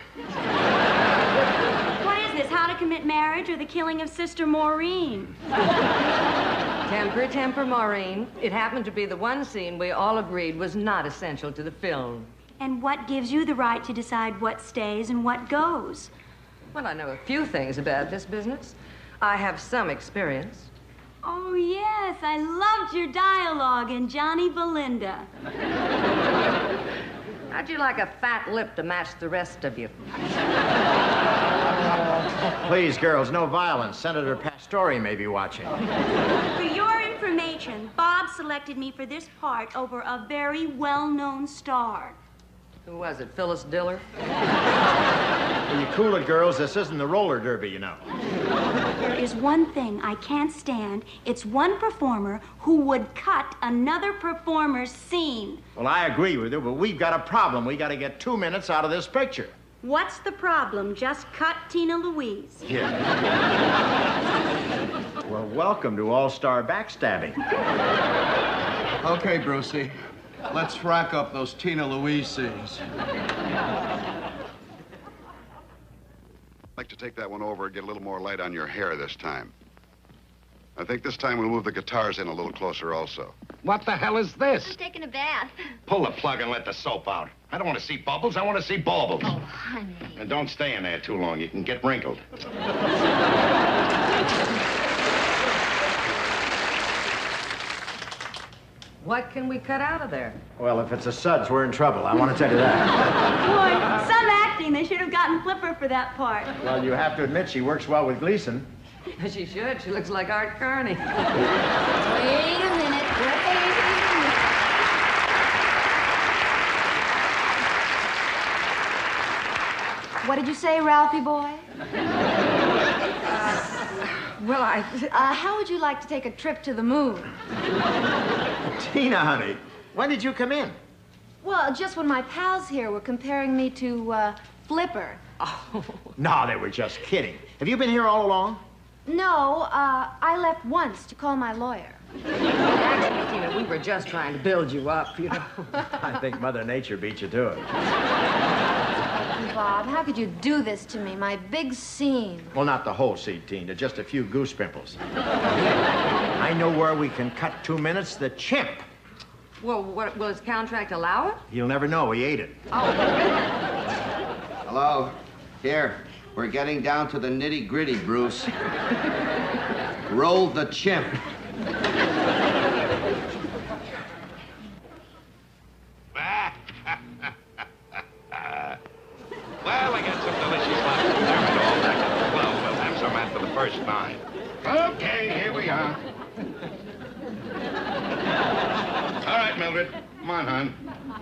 Speaker 6: What is this, How to Commit Marriage or the Killing of Sister Maureen?
Speaker 23: Temper, temper, Maureen. It happened to be the one scene we all agreed was not essential to the film.
Speaker 6: And what gives you the right to decide what stays and what goes?
Speaker 23: Well, I know a few things about this business. I have some experience.
Speaker 6: Oh, yes, I loved your dialogue in Johnny Belinda.
Speaker 23: How'd you like a fat lip to match the rest of you?
Speaker 3: Please, girls, no violence. Senator Pastore may be watching.
Speaker 6: For your information, Bob selected me for this part over a very well-known star.
Speaker 23: Who was it, Phyllis Diller?
Speaker 3: Will you cool it, girls? This isn't the roller derby, you know.
Speaker 6: There is one thing I can't stand. It's one performer who would cut another performer's scene.
Speaker 3: Well, I agree with you, but we've got a problem. We got to get 2 minutes out of this picture.
Speaker 6: What's the problem? Just cut Tina Louise.
Speaker 3: Yeah. Well, welcome to all-star backstabbing.
Speaker 22: Okay, Brucey. Let's rack up those Tina Louise scenes.
Speaker 7: I'd like to take that one over and get a little more light on your hair this time. I think this time we'll move the guitars in a little closer also.
Speaker 2: What the hell is this?
Speaker 8: I'm taking a bath.
Speaker 2: Pull the plug and let the soap out. I don't want to see bubbles. I want to see baubles.
Speaker 8: Oh, honey.
Speaker 2: And don't stay in there too long. You can get wrinkled.
Speaker 23: What can we cut out of there?
Speaker 3: Well, if it's a suds, we're in trouble. I want to tell you that.
Speaker 6: Boy, some acting. They should have gotten Flipper for that part.
Speaker 3: Well, you have to admit she works well with Gleason.
Speaker 23: She should. She looks like Art Carney.
Speaker 8: Wait a minute.
Speaker 6: What did you say, Ralphie boy?
Speaker 8: How would you like to take a trip to the moon?
Speaker 3: Tina, honey, when did you come in?
Speaker 8: Well, just when my pals here were comparing me to, Flipper.
Speaker 23: Oh.
Speaker 3: No, they were just kidding. Have you been here all along?
Speaker 8: No, I left once to call my lawyer.
Speaker 23: Actually, Tina, we were just trying to build you up, you know.
Speaker 3: I think Mother Nature beat you to it.
Speaker 8: Bob, how could you do this to me? My big scene.
Speaker 3: Well, not the whole scene, Tina, just a few goose pimples. I know where we can cut 2 minutes. The chimp.
Speaker 23: Well, what, will his contract allow it?
Speaker 3: You'll never know. He ate it.
Speaker 23: Oh.
Speaker 22: Hello? Here. We're getting down to the nitty-gritty, Bruce. Roll the chimp.
Speaker 2: Well, I got some delicious lobster and all that. Well, we'll have some after the first 9. Okay, here we are. All right, Mildred. Come on, hon.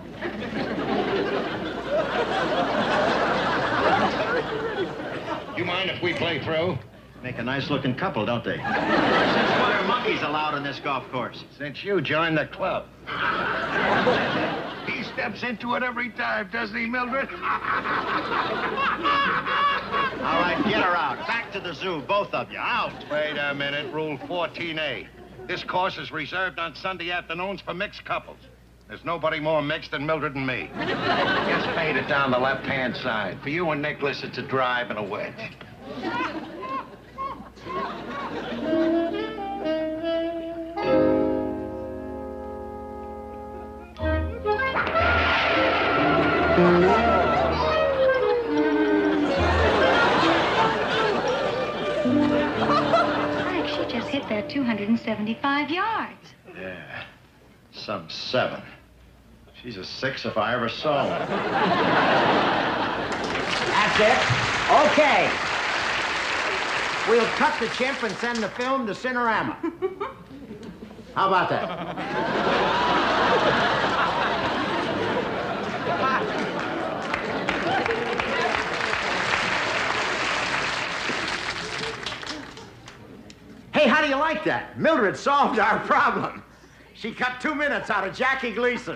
Speaker 2: You mind if we play through?
Speaker 3: Make a nice-looking couple, don't they? Since when are monkeys allowed on this golf course?
Speaker 2: Since you joined the club. He steps into it every time, doesn't he, Mildred?
Speaker 3: All right, get her out. Back to the zoo, both of you. Out.
Speaker 2: Wait a minute. Rule 14A. This course is reserved on Sunday afternoons for mixed couples. There's nobody more mixed than Mildred and me. Just fade it down the left-hand side. For you and Nicklaus, it's a drive and a wedge.
Speaker 8: Frank, she just hit that 275 yards.
Speaker 3: Yeah, some 7. She's a 6 if I ever saw one. That's it. Okay. We'll cut the chimp and send the film to Cinerama. How about that? Hey, how do you like that? Mildred solved our problem. She cut 2 minutes out of Jackie Gleason.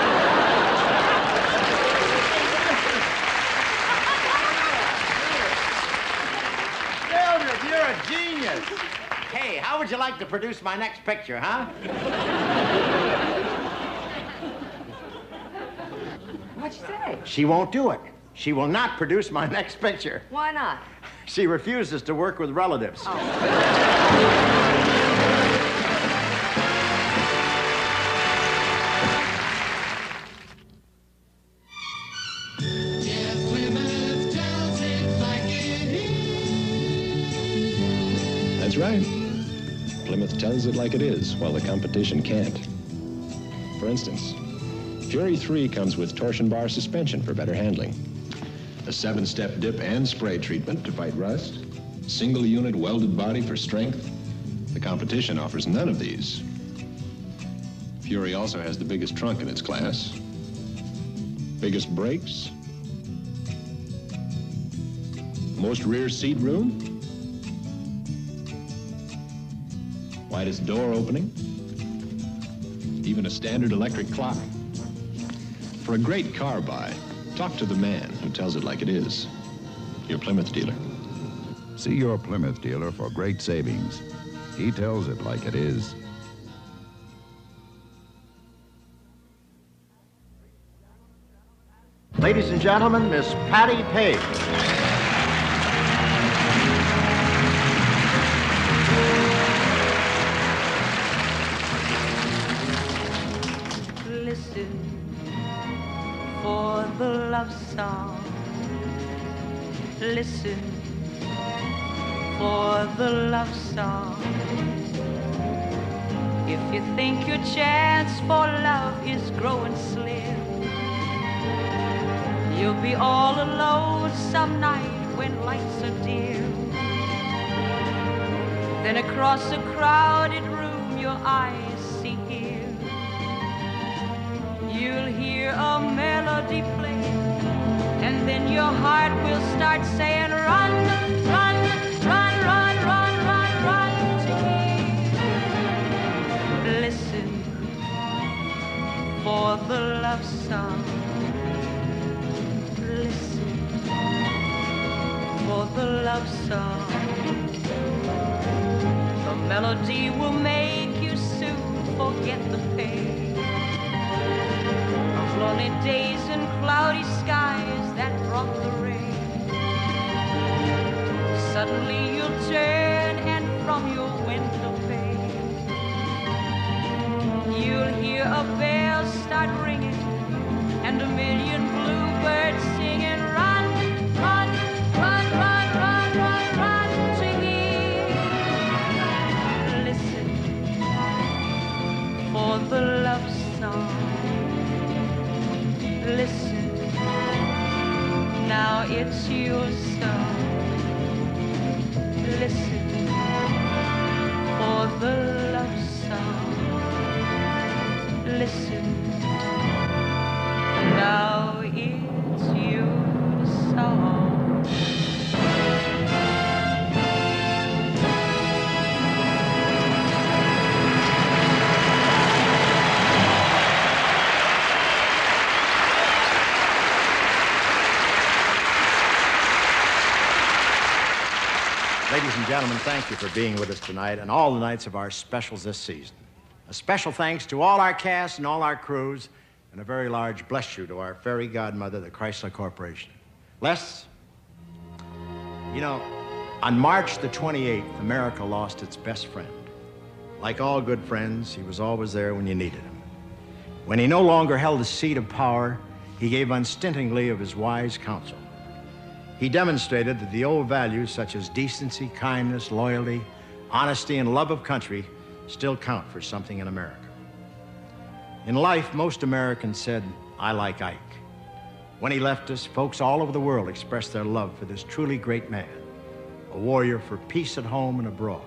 Speaker 3: Mildred, you're a genius. Hey, how would you like to produce my next picture, huh?
Speaker 23: What'd you say?
Speaker 3: She won't do it. She will not produce my next picture.
Speaker 23: Why not?
Speaker 3: She refuses to work with relatives.
Speaker 9: That's right. Plymouth tells it like it is, while the competition can't. For instance, Fury 3 comes with torsion bar suspension for better handling, a 7-step dip and spray treatment to fight rust, single unit welded body for strength. The competition offers none of these. Fury also has the biggest trunk in its class, Biggest brakes? Most rear seat room? Widest door opening? Even a standard electric clock. For a great car buy, talk to the man who tells it like it is. Your Plymouth dealer.
Speaker 16: See your Plymouth dealer for great savings. He tells it like it is.
Speaker 3: Ladies and gentlemen, Miss Patti Page.
Speaker 5: Listen for the love song. Listen for the love song. If you think your chance for love is growing slim, you'll be all alone some night when lights are dim. Then across a crowded room your eyes see him. You'll hear a melody play, and then your heart will start saying, run, run, run, run, run, run, run to him. Listen for the love song. Listen for the love song. The melody will make you soon forget the pain of lonely days and cloudy skies that brought the rain. Suddenly you'll turn, and from your window pane you'll hear a bell start ringing and a million bluebirds singing, run, run, run, run, run, run, run to him. Listen for the love song. Listen, now it's your song. Listen for the love song. Listen, now it's your song.
Speaker 3: Ladies and gentlemen, thank you for being with us tonight and all the nights of our specials this season. A special thanks to all our cast and all our crews, and a very large bless you to our fairy godmother, the Chrysler Corporation. Les, you know, on March the 28th, America lost its best friend. Like all good friends, he was always there when you needed him. When he no longer held the seat of power, he gave unstintingly of his wise counsel. He demonstrated that the old values such as decency, kindness, loyalty, honesty, and love of country still count for something in America. In life, most Americans said, I like Ike. When he left us, folks all over the world expressed their love for this truly great man, a warrior for peace at home and abroad.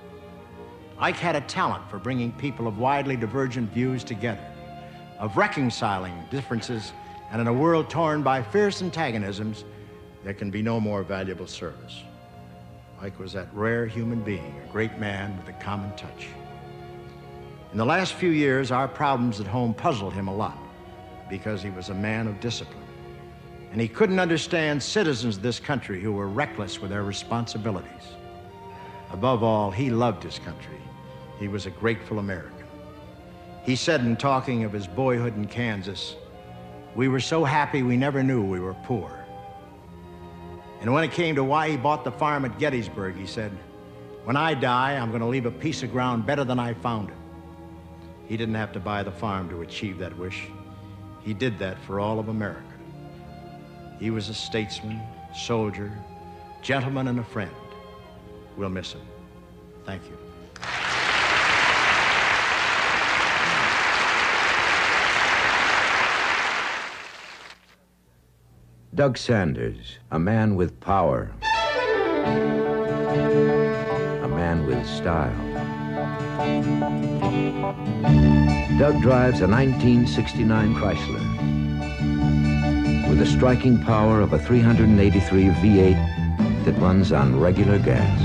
Speaker 3: Ike had a talent for bringing people of widely divergent views together, of reconciling differences, and in a world torn by fierce antagonisms, there can be no more valuable service. Ike was that rare human being, a great man with a common touch. In the last few years, our problems at home puzzled him a lot because he was a man of discipline. And he couldn't understand citizens of this country who were reckless with their responsibilities. Above all, he loved his country. He was a grateful American. He said in talking of his boyhood in Kansas, we were so happy we never knew we were poor. And when it came to why he bought the farm at Gettysburg, he said, when I die, I'm going to leave a piece of ground better than I found it. He didn't have to buy the farm to achieve that wish. He did that for all of America. He was a statesman, soldier, gentleman, and a friend. We'll miss him. Thank you.
Speaker 13: Doug Sanders, a man with power, a man with style. Doug drives a 1969 Chrysler. with the striking power of a 383 V8 that runs on regular gas.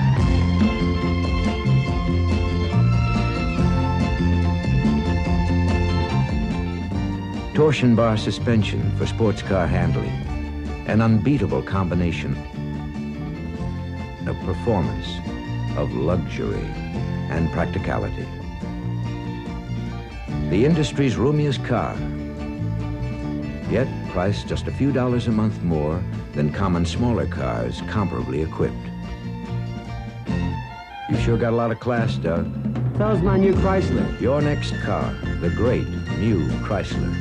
Speaker 13: Torsion bar suspension for sports car handling, an unbeatable combination of performance, of luxury, and practicality. The industry's roomiest car, yet priced just a few dollars a month more than common smaller cars comparably equipped. You sure got a lot of class, Doug.
Speaker 11: So's my new Chrysler.
Speaker 13: Your next car, the great new Chrysler.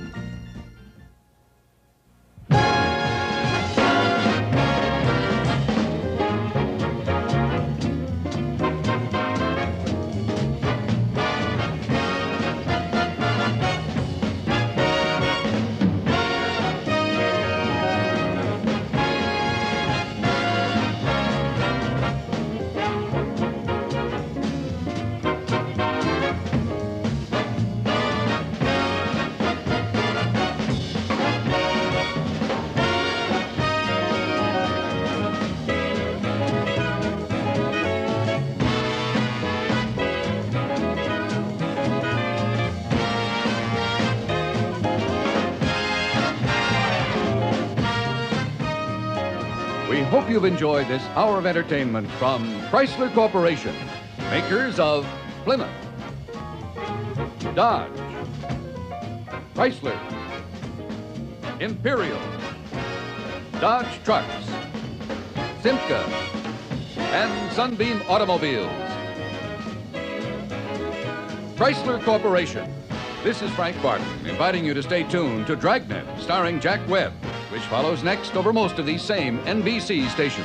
Speaker 1: We hope you've enjoyed this hour of entertainment from Chrysler Corporation, makers of Plymouth, Dodge, Chrysler, Imperial, Dodge Trucks, Simca, and Sunbeam Automobiles. Chrysler Corporation. This is Frank Barton, inviting you to stay tuned to Dragnet, starring Jack Webb, which follows next over most of these same NBC stations.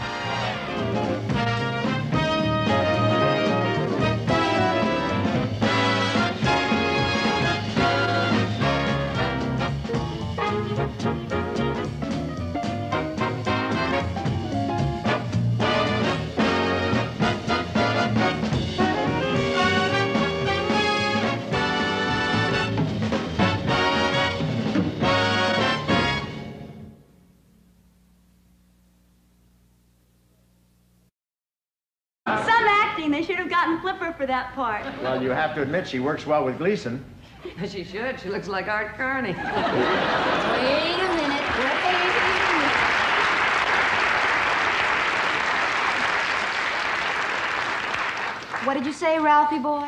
Speaker 6: They should have gotten Flipper for that part.
Speaker 3: Well, you have to admit she works well with Gleason.
Speaker 23: She should. She looks like Art Carney.
Speaker 6: Wait a minute.
Speaker 8: What did you say, Ralphie boy?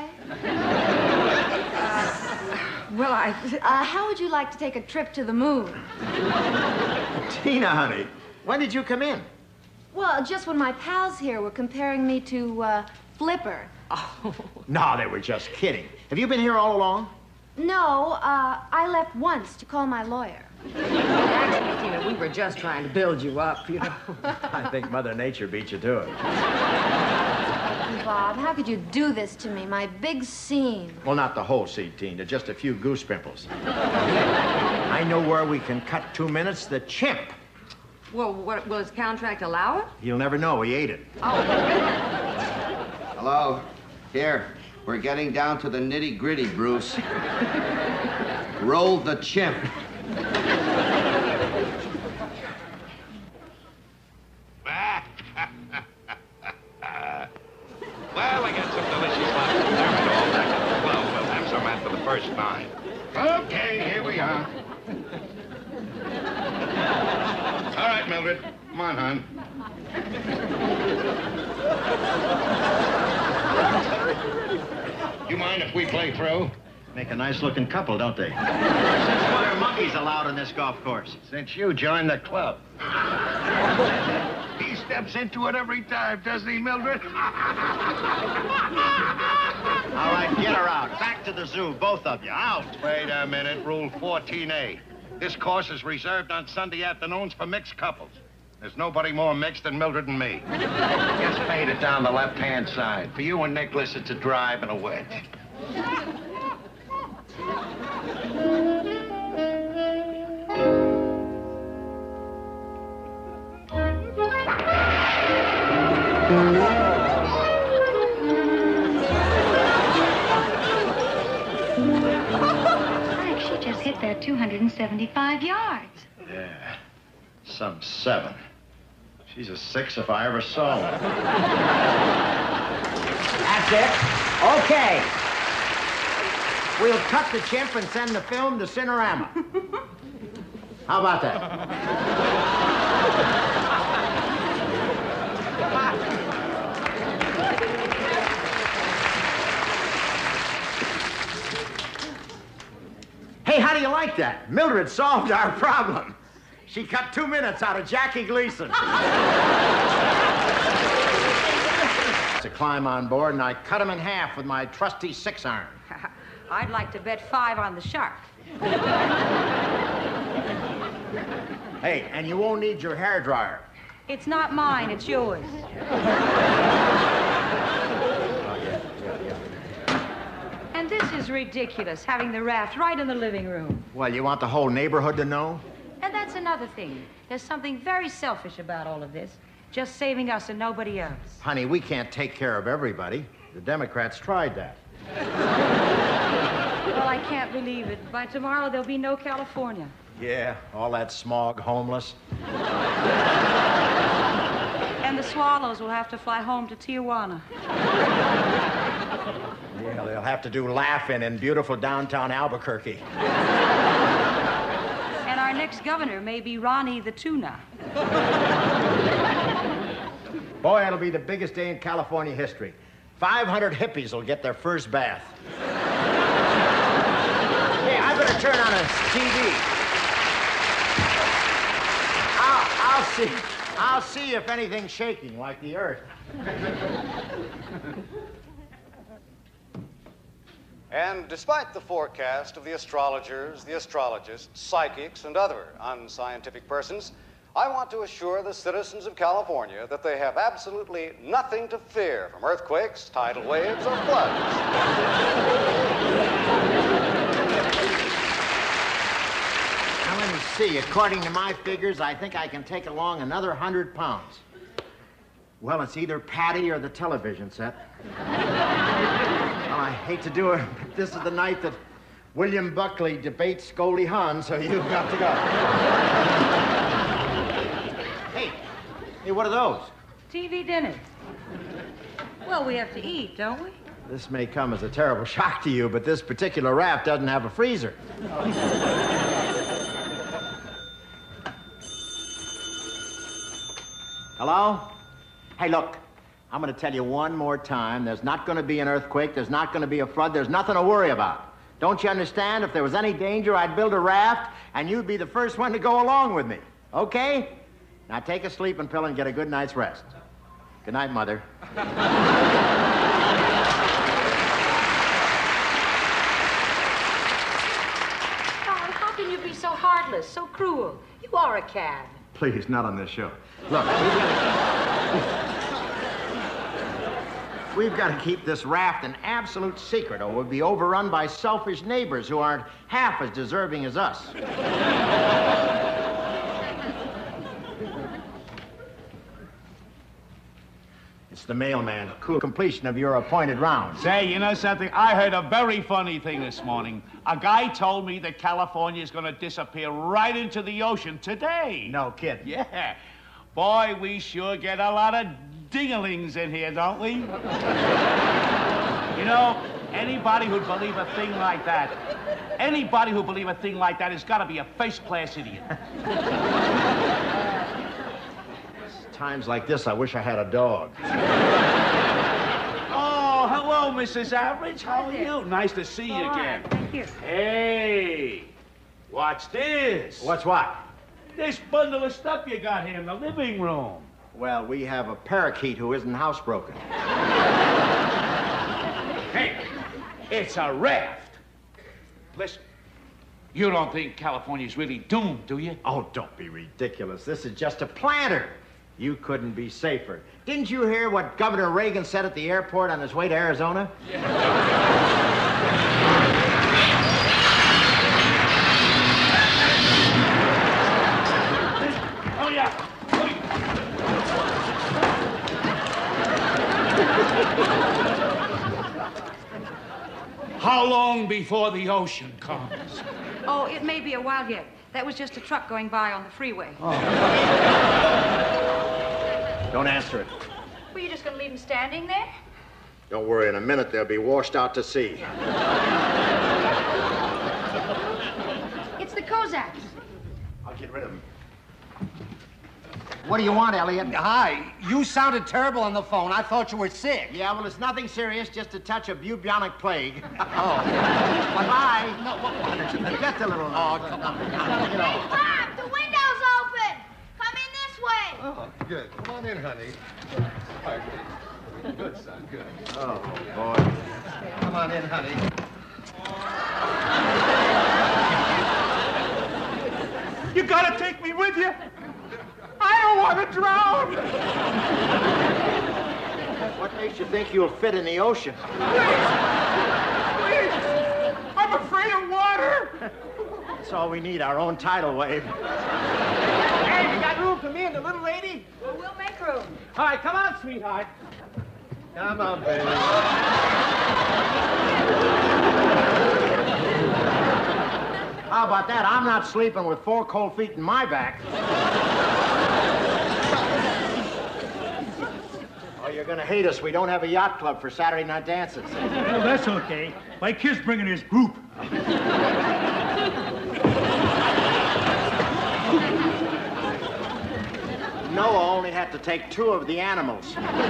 Speaker 8: How would you like to take a trip to the moon?
Speaker 3: Tina, honey, when did you come in?
Speaker 8: Well, just when my pals here were comparing me to, Flipper.
Speaker 3: Oh. No, they were just kidding. Have you been here all along?
Speaker 8: No, I left once to call my lawyer.
Speaker 23: Actually, Tina, we were just trying to build you up, you know.
Speaker 3: I think Mother Nature beat you to it.
Speaker 8: Bob, how could you do this to me? My big scene.
Speaker 3: Well, not the whole scene, Tina, just a few goose pimples. I know where we can cut 2 minutes. The chimp.
Speaker 23: Well, will his contract allow it?
Speaker 3: You'll never know. He ate it.
Speaker 23: Oh.
Speaker 22: Hello? Here. We're getting down to the nitty-gritty, Bruce. Roll the chimp.
Speaker 2: Well, I got some delicious lobster thermidor back at the club. We'll have some after the first 9. Okay, here we are. All right, Mildred. Come on, hon. You mind if we play through?
Speaker 3: Make a nice-looking couple, don't they? Since when are monkeys allowed on this golf course?
Speaker 2: Since you joined the club. He steps into it every time, doesn't he, Mildred?
Speaker 3: All right, get her out. Back to the zoo, both of you. Out.
Speaker 2: Wait a minute. Rule 14A. This course is reserved on Sunday afternoons for mixed couples. There's nobody more mixed than Mildred and me. Just fade it down the left-hand side. For you and Nicklaus, it's a drive and a wedge.
Speaker 12: Frank, she just hit
Speaker 14: there 275 yards.
Speaker 3: Yeah, some 7. She's a 6 if I ever saw one. That's it. Okay. We'll cut the chimp and send the film to Cinerama. How about that? Hey, how do you like that? Mildred solved our problem. She cut 2 minutes out of Jackie Gleason. To climb on board, and I cut him in half with my trusty 6-iron.
Speaker 23: I'd like to bet 5 on the shark.
Speaker 3: Hey, and you won't need your hairdryer.
Speaker 23: It's not mine, it's yours. And this is ridiculous, having the raft right in the living room.
Speaker 3: Well, you want the whole neighborhood to know?
Speaker 23: And that's another thing. There's something very selfish about all of this. Just saving us and nobody else.
Speaker 3: Honey, we can't take care of everybody. The Democrats tried that.
Speaker 23: Well, I can't believe it. By tomorrow, there'll be no California.
Speaker 3: Yeah, all that smog, homeless.
Speaker 23: And the swallows will have to fly home to Tijuana.
Speaker 3: Yeah, they'll have to do laughing in beautiful downtown Albuquerque.
Speaker 23: And our next governor may be Ronnie the Tuna.
Speaker 3: Boy, it'll be the biggest day in California history. 500 hippies will get their first bath. Hey, I better turn on a TV. I'll see if anything's shaking, like the earth.
Speaker 15: And despite the forecast of the astrologers, the astrologists, psychics, and other unscientific persons, I want to assure the citizens of California that they have absolutely nothing to fear from earthquakes, tidal waves, or floods.
Speaker 3: Now, let me see. According to my figures, I think I can take along another 100 pounds. Well, it's either Patti or the television set. Well, I hate to do it, but this is the night that William Buckley debates Goldie Hawn, so you've got to go. Hey, what are those?
Speaker 23: TV dinner. Well, we have to eat, don't we?
Speaker 3: This may come as a terrible shock to you, but this particular raft doesn't have a freezer. Hello? Hey, look, I'm going to tell you one more time. There's not going to be an earthquake. There's not going to be a flood. There's nothing to worry about. Don't you understand? If there was any danger, I'd build a raft, and you'd be the first one to go along with me. Okay? Now take a sleeping pill and get a good night's rest. Good night, Mother.
Speaker 23: Don, how can you be so heartless, so cruel? You are a cad.
Speaker 3: Please, not on this show. Look, we've got to keep this raft an absolute secret, or we'll be overrun by selfish neighbors who aren't half as deserving as us. It's the mailman. Cool completion of your appointed round.
Speaker 17: Say, you know something? I heard a very funny thing this morning. A guy told me that California is going to disappear right into the ocean today.
Speaker 3: No kidding.
Speaker 17: Yeah. Boy, we sure get a lot of dinglings in here, don't we? You know, anybody who'd believe a thing like that, has got to be a first-class idiot.
Speaker 3: Times like this, I wish I had a dog.
Speaker 17: Oh, hello, Mrs. Average. How are you? Nice to see you again.
Speaker 23: Thank you.
Speaker 17: Hey, what's this?
Speaker 3: What's what?
Speaker 17: This bundle of stuff you got here in the living room.
Speaker 3: Well, we have a parakeet who isn't housebroken.
Speaker 17: Hey, it's a raft. Listen, you don't think California's really doomed, do you?
Speaker 3: Oh, don't be ridiculous. This is just a planter. You couldn't be safer. Didn't you hear what Governor Reagan said at the airport on his way to Arizona?
Speaker 17: Oh, yeah. How long before the ocean comes?
Speaker 23: Oh, it may be a while yet. That was just a truck going by on the freeway.
Speaker 3: Oh. Don't answer it.
Speaker 14: Were you just going to leave him standing there?
Speaker 3: Don't worry, in a minute they'll be washed out to sea.
Speaker 14: It's the Kozaks.
Speaker 3: I'll get rid of them.
Speaker 18: What do you want, Elliot?
Speaker 22: Hi. You sounded terrible on the phone. I thought you were sick.
Speaker 3: Yeah, well, it's nothing serious, just a touch of bubonic plague.
Speaker 22: Oh.
Speaker 3: Bye-bye.
Speaker 22: No, what?
Speaker 3: Just a little.
Speaker 22: Oh, come on.
Speaker 14: Hey, Bob, the window's open. Come in this way.
Speaker 22: Oh, good. Come on in, honey. Good, son, good.
Speaker 3: Oh, boy.
Speaker 22: Come on in, honey.
Speaker 17: You gotta take me with you. I don't want to drown.
Speaker 3: What makes you think you'll fit in the ocean?
Speaker 17: Please. I'm afraid of water.
Speaker 3: That's all we need, our own tidal wave.
Speaker 18: Hey, you got room for me and the little lady?
Speaker 23: Well, we'll make room.
Speaker 18: All right, come on, sweetheart.
Speaker 3: Come on, baby. How about that? I'm not sleeping with 4 cold feet in my back. Oh, you're gonna hate us. We don't have a yacht club for Saturday night dances.
Speaker 17: Well, that's okay. My kid's bringing his group.
Speaker 3: Noah only had to take 2 of the animals.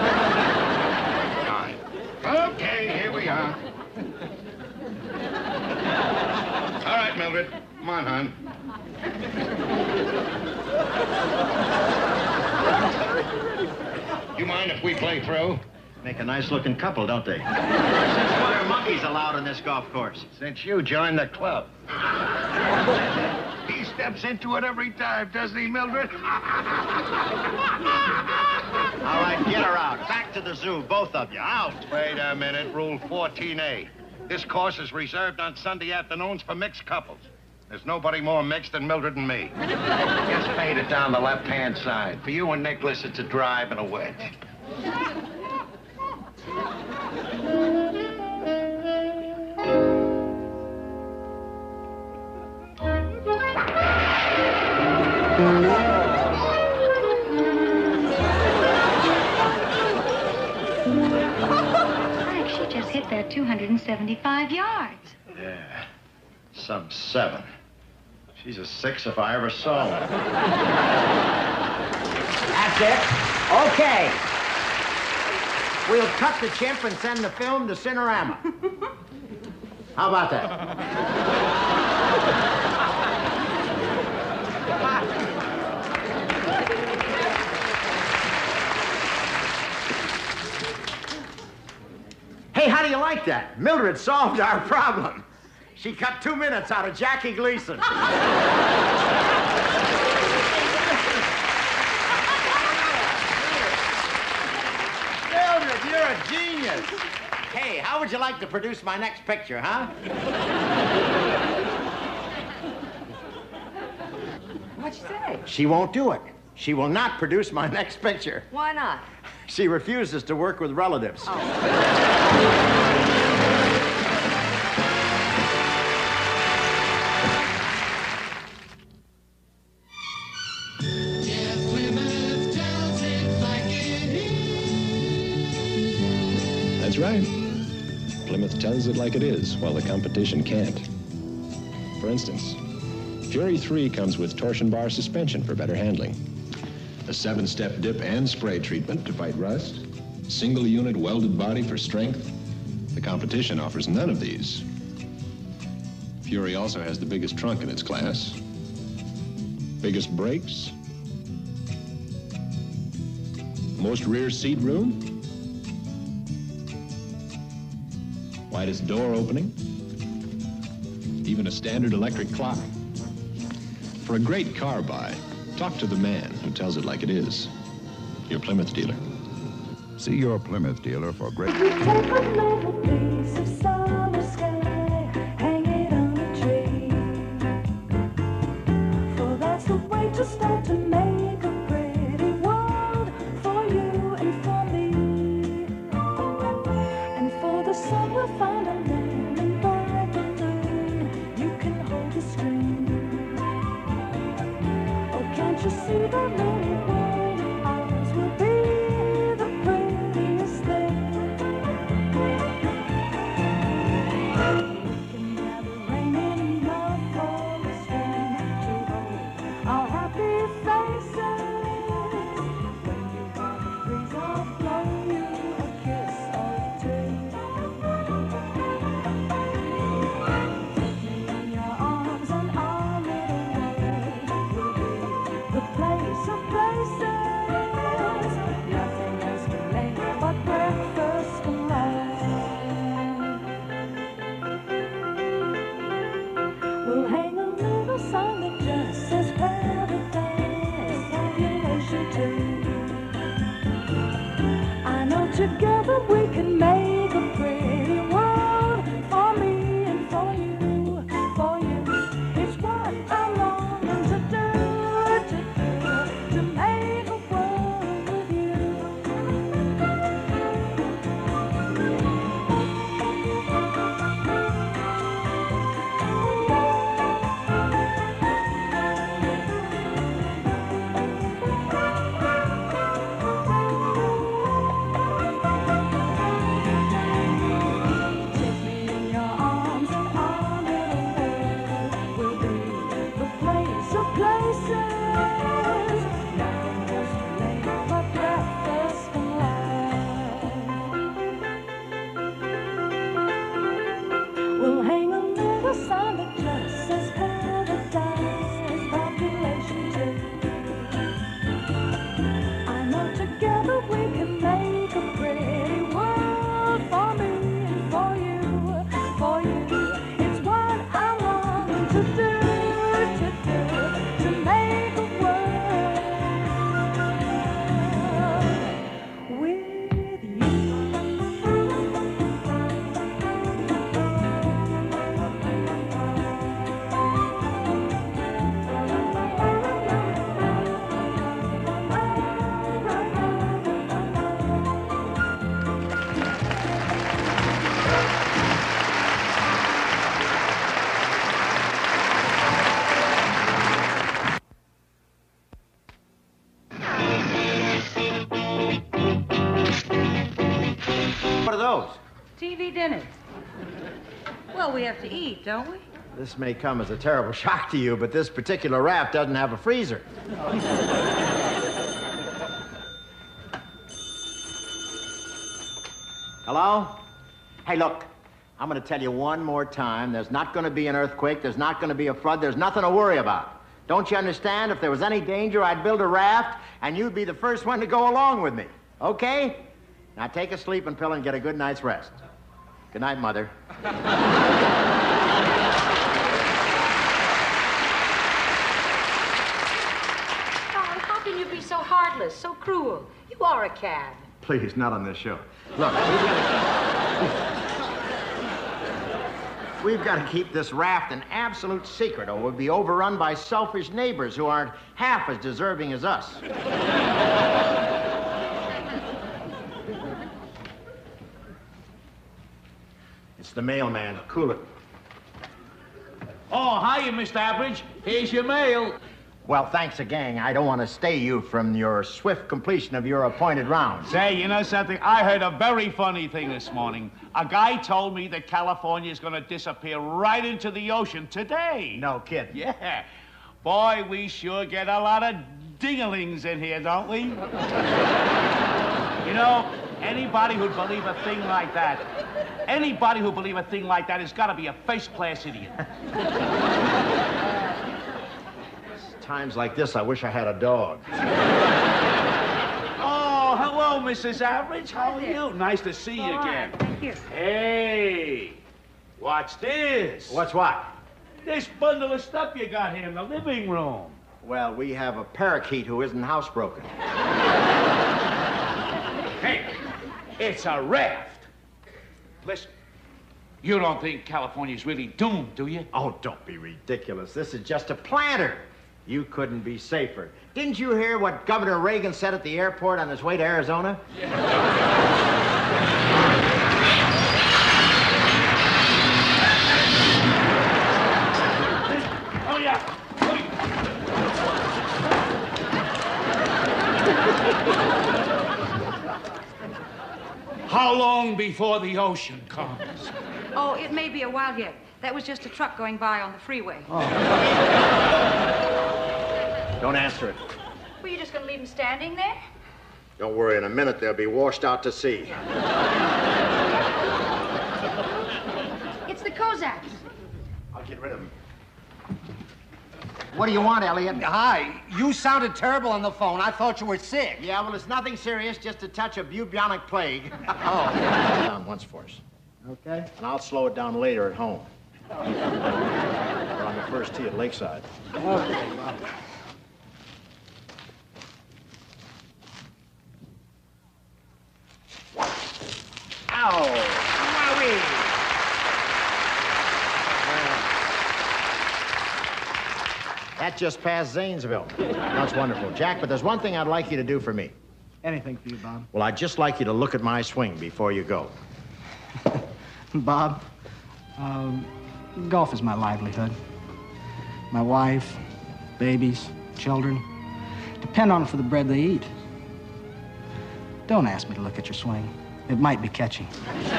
Speaker 2: Okay, here we are. All right, Mildred. Come on, hon. You mind if we play through?
Speaker 3: Make a nice-looking couple, don't they? Since when are monkeys allowed on this golf course?
Speaker 2: Since you joined the club. He steps into it every time, doesn't he, Mildred?
Speaker 3: All right, get her out. Back to the zoo, both of you. Out.
Speaker 2: Wait a minute. Rule 14A. This course is reserved on Sunday afternoons for mixed couples. There's nobody more mixed than Mildred and me. Just fade it down the left-hand side. For you and Nicklaus, it's a drive and a wedge.
Speaker 14: Frank, she just hit that 275 yards.
Speaker 3: Yeah, some 7. She's a 6 if I ever saw one. That's it. Okay. We'll cut the chimp and send the film to Cinerama. How about that? Hey, how do you like that? Mildred solved our problem. She cut 2 minutes out of Jackie Gleason. Mildred, you're a genius. Hey, how would you like to produce my next picture, huh?
Speaker 23: What'd you say?
Speaker 3: She won't do it. She will not produce my next picture.
Speaker 23: Why not?
Speaker 3: She refuses to work with relatives.
Speaker 23: Oh.
Speaker 9: That's right. Plymouth tells it like it is, while the competition can't. For instance, Fury 3 comes with torsion bar suspension for better handling.
Speaker 16: A 7-step dip and spray treatment to fight rust. Single unit welded body for strength. The competition offers none of these. Fury also has the biggest trunk in its class. Biggest brakes. Most rear seat room. Widest door opening. Even a standard electric clock. For a great car buy, talk to the man who tells it like it is. Your Plymouth dealer. See your Plymouth dealer for great...
Speaker 5: Take a little piece of summer sky, hang it on a tree. For that's the way to start to make a pretty world for you and for me. And for the sun we'll find a land and We'll hang a little sign that just says paradise, population 2. I know together we can make a pretty world for me and for you, for you. It's what I'm longing to do, to make a world with you. Take me in your arms and our little world will be the place of places. Nothing else to make but breakfast and light. We'll hang a little sign that just says paradise, population 2. I know together we can make a pretty world for me and for you, for you. It's what I'm longing to do, to make a world with you.
Speaker 3: What are those?
Speaker 23: TV dinners. Well, we have to eat, don't we?
Speaker 3: This may come as a terrible shock to you, but this particular raft doesn't have a freezer. Hello? Hey, look, I'm going to tell you one more time. There's not going to be an earthquake. There's not going to be a flood. There's nothing to worry about. Don't you understand? If there was any danger, I'd build a raft, and you'd be the first one to go along with me. Okay? Now take a sleeping pill and get a good night's rest. Good night, Mother.
Speaker 10: Don, how can you be so heartless, so cruel? You are a cad.
Speaker 3: Please, not on this show. Look, we've got to keep this raft an absolute secret, or we'll be overrun by selfish neighbors who aren't half as deserving as us. It's the mailman. Cool it.
Speaker 17: Oh, hiya, Mr. Average. Here's your mail.
Speaker 3: Well, thanks a gang. I don't want to stay you from your swift completion of your appointed round.
Speaker 17: Say, you know something? I heard a very funny thing this morning. A guy told me that California is going to disappear right into the ocean today.
Speaker 3: No kidding.
Speaker 17: Yeah. Boy, we sure get a lot of dinglings in here, don't we? You know, anybody who'd believe a thing like that, has got to be a first-class idiot.
Speaker 3: Times like this, I wish I had a dog.
Speaker 17: Oh, hello, Mrs. Average. How are you? Nice to see you again.
Speaker 23: Thank you.
Speaker 17: Hey, what's this?
Speaker 3: What's what?
Speaker 17: This bundle of stuff you got here in the living room.
Speaker 3: Well, we have a parakeet who isn't housebroken.
Speaker 17: Hey, it's a raft. Listen, you don't think California's really doomed, do you?
Speaker 3: Oh, don't be ridiculous. This is just a planter. You couldn't be safer. Didn't you hear what Governor Reagan said at the airport on his way to Arizona?
Speaker 17: Oh, yeah. How long before the ocean comes?
Speaker 23: Oh, it may be a while yet. That was just a truck going by on the freeway.
Speaker 3: Oh. Don't answer it.
Speaker 10: Were you just going to leave him standing there?
Speaker 3: Don't worry, in a minute they'll be washed out to sea.
Speaker 10: It's the Cossacks.
Speaker 3: I'll get rid of them. What do you want, Elliot?
Speaker 18: Hi. You sounded terrible on the phone. I thought you were sick.
Speaker 3: Yeah, well, it's nothing serious, just a touch of bubonic plague. Oh, down once for us.
Speaker 20: Okay.
Speaker 3: And I'll slow it down later at home. on the first tee at Lakeside.
Speaker 20: Okay, Bob.
Speaker 3: Ow! Wowie! That just passed Zanesville. That's wonderful. Jack, but there's one thing I'd like you to do for me.
Speaker 20: Anything for you, Bob.
Speaker 3: Well, I'd just like you to look at my swing before you go.
Speaker 20: Bob, golf is my livelihood. My wife, babies, children depend on it for the bread they eat. Don't ask me to look at your swing. It might be catchy.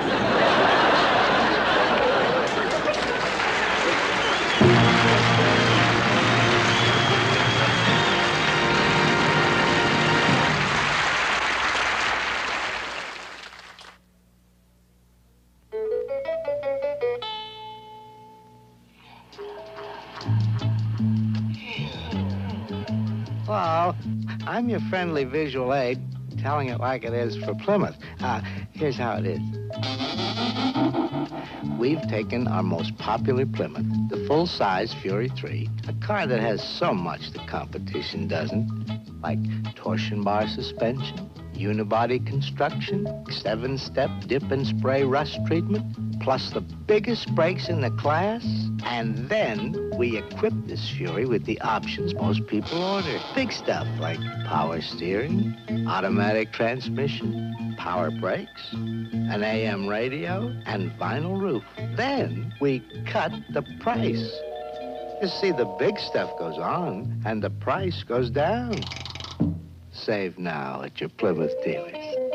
Speaker 4: Well, I'm your friendly visual aid, telling it like it is for Plymouth. Here's how it is. We've taken our most popular Plymouth, the full-size Fury 3, a car that has so much the competition doesn't, like torsion bar suspension, unibody construction, 7-step dip and spray rust treatment, plus the biggest brakes in the class. And then we equip this Fury with the options most people order. Big stuff like power steering, automatic transmission, power brakes, an AM radio, and vinyl roof. Then we cut the price. You see, the big stuff goes on, and the price goes down. Save now at your Plymouth dealers.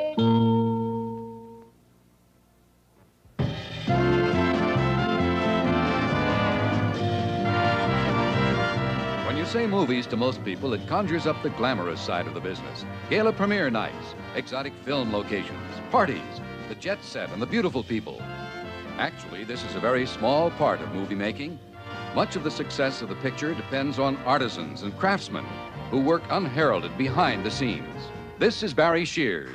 Speaker 1: When you say movies to most people, it conjures up the glamorous side of the business. Gala premiere nights, exotic film locations, parties, the jet set, and the beautiful people. Actually, this is a very small part of movie making. Much of the success of the picture depends on artisans and craftsmen who work unheralded behind the scenes. This is Barry Shears.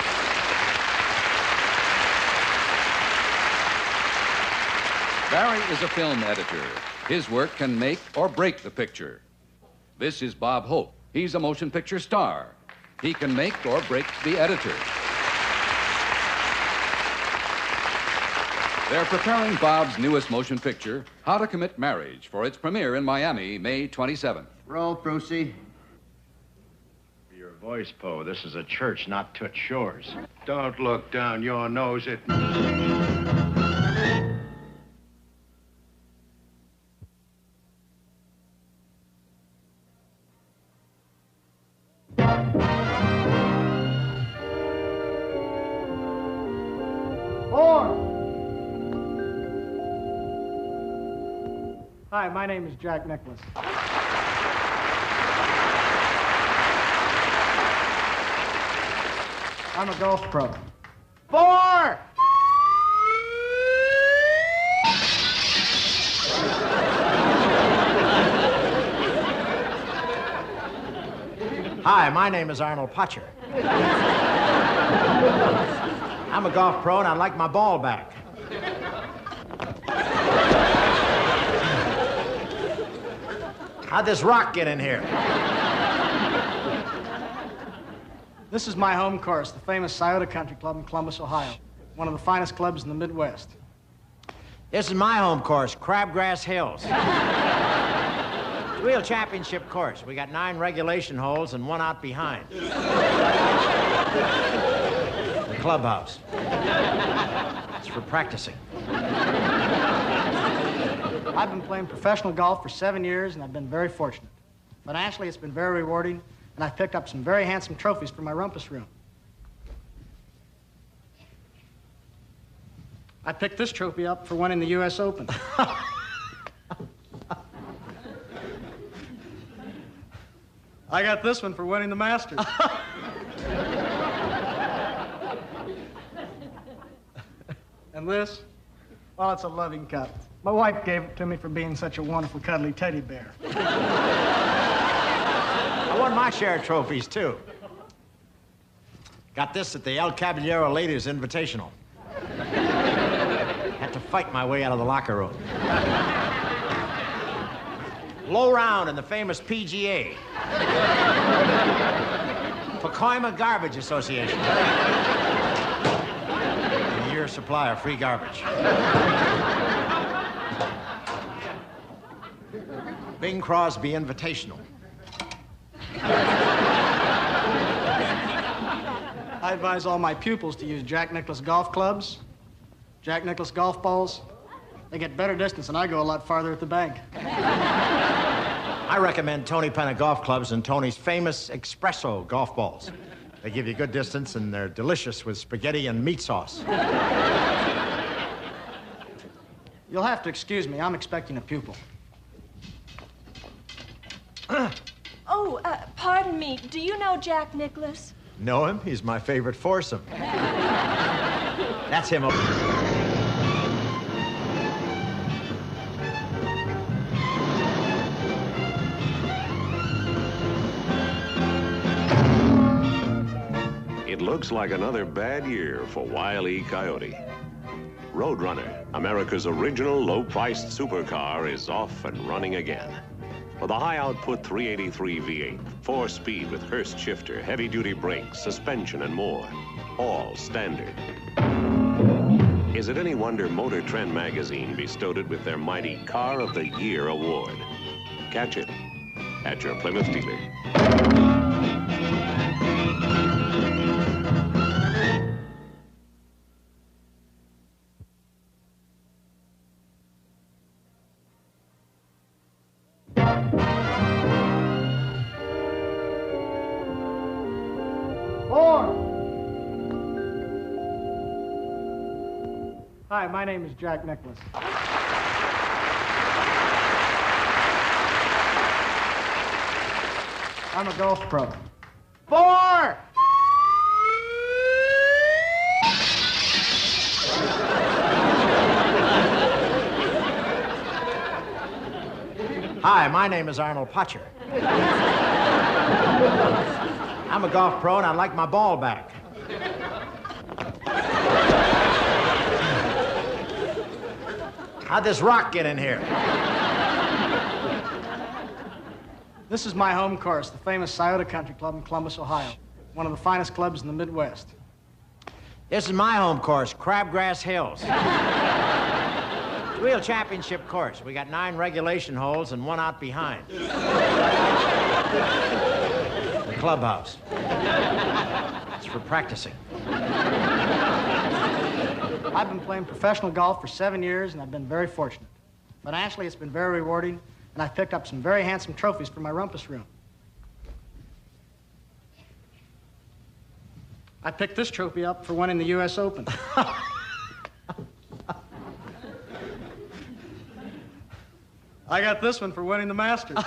Speaker 1: Barry is a film editor. His work can make or break the picture. This is Bob Hope. He's a motion picture star. He can make or break the editor. They're preparing Bob's newest motion picture, How to Commit Marriage, for its premiere in Miami, May 27th.
Speaker 3: Roll, Brucey.
Speaker 2: Your voice, Poe. This is a church, not Toots Shores. Don't look down your nose at...
Speaker 20: Hi, my name is Jack Nicklaus. I'm a golf pro. 4!
Speaker 3: Hi, my name is Arnold Potcher. I'm a golf pro, and I'd like my ball back. How'd this rock get in here?
Speaker 20: This is my home course, the famous Scioto Country Club in Columbus, Ohio. One of the finest clubs in the Midwest.
Speaker 3: This is my home course, Crabgrass Hills. It's a real championship course. We got 9 regulation holes and 1 out behind. The clubhouse. It's for practicing.
Speaker 20: I've been playing professional golf for 7 years, and I've been very fortunate. Financially, it's been very rewarding, and I've picked up some very handsome trophies for my rumpus room. I picked this trophy up for winning the U.S. Open. I got this one for winning the Masters. And this, well, it's a loving cup. My wife gave it to me for being such a wonderful, cuddly teddy bear.
Speaker 3: I won my share of trophies, too. Got this at the El Caballero Ladies Invitational. Had to fight my way out of the locker room. Low round in the famous PGA. Pacoima Garbage Association. A year's supply of free garbage. Bing Crosby Invitational.
Speaker 20: I advise all my pupils to use Jack Nicklaus golf clubs, Jack Nicklaus golf balls. They get better distance, and I go a lot farther at the bank.
Speaker 3: I recommend Tony Penna golf clubs and Tony's famous espresso golf balls. They give you good distance, and they're delicious with spaghetti and meat sauce.
Speaker 20: You'll have to excuse me. I'm expecting a pupil.
Speaker 7: Oh, pardon me. Do you know Jack Nicklaus?
Speaker 3: Know him? He's my favorite foursome. That's him.
Speaker 19: It looks like another bad year for Wile E. Coyote. Roadrunner, America's original low-priced supercar, is off and running again. With a high-output 383 V8, 4-speed with Hurst shifter, heavy-duty brakes, suspension, and more. All standard. Is it any wonder Motor Trend magazine bestowed it with their mighty Car of the Year award? Catch it at your Plymouth dealer.
Speaker 20: Hi, my name is Jack Nicklaus. I'm a golf pro.
Speaker 3: 4! Hi, my name is Arnold Potcher. I'm a golf pro, and I'd like my ball back. How'd this rock get in here?
Speaker 20: This is my home course, the famous Scioto Country Club in Columbus, Ohio. One of the finest clubs in the Midwest.
Speaker 3: This is my home course, Crabgrass Hills. It's a real championship course. We got 9 regulation holes and 1 out behind. The clubhouse. It's for practicing.
Speaker 20: I've been playing professional golf for 7 years, and I've been very fortunate. Financially, it's been very rewarding, and I've picked up some very handsome trophies for my rumpus room. I picked this trophy up for winning the U.S. Open. I got this one for winning the Masters.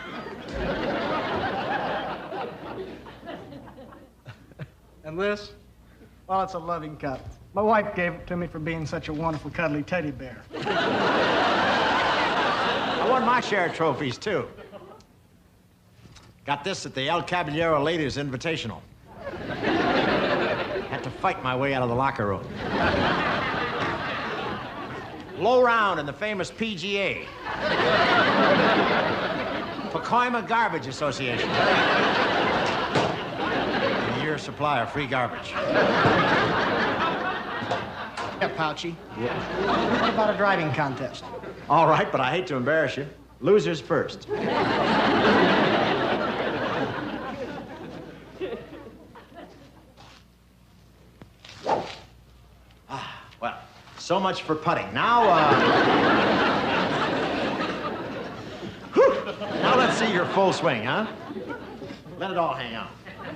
Speaker 20: And this, well, it's a loving cup. My wife gave it to me for being such a wonderful, cuddly teddy bear.
Speaker 3: I won my share of trophies, too. Got this at the El Caballero Ladies Invitational. Had to fight my way out of the locker room. Low round in the famous PGA. Pacoima Garbage Association. A year's supply of free garbage.
Speaker 20: Yeah, Pouchy. Yeah. What about a driving contest?
Speaker 3: All right, but I hate to embarrass you. Losers first. Well, so much for putting. Now, now let's see your full swing, huh? Let it all hang out.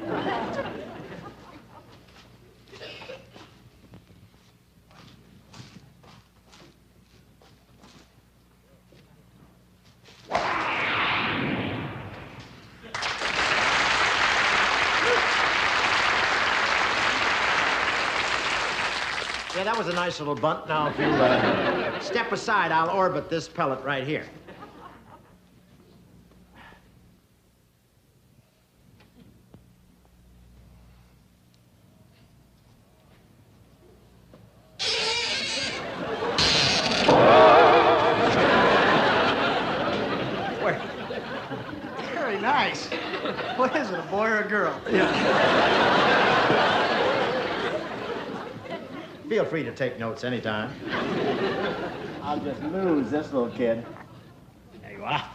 Speaker 3: Yeah, that was a nice little bunt. Now, if you step aside, I'll orbit this pellet right here.
Speaker 20: boy or a girl?
Speaker 3: Feel free to take notes anytime.
Speaker 4: I'll just lose this little kid.
Speaker 3: There you are.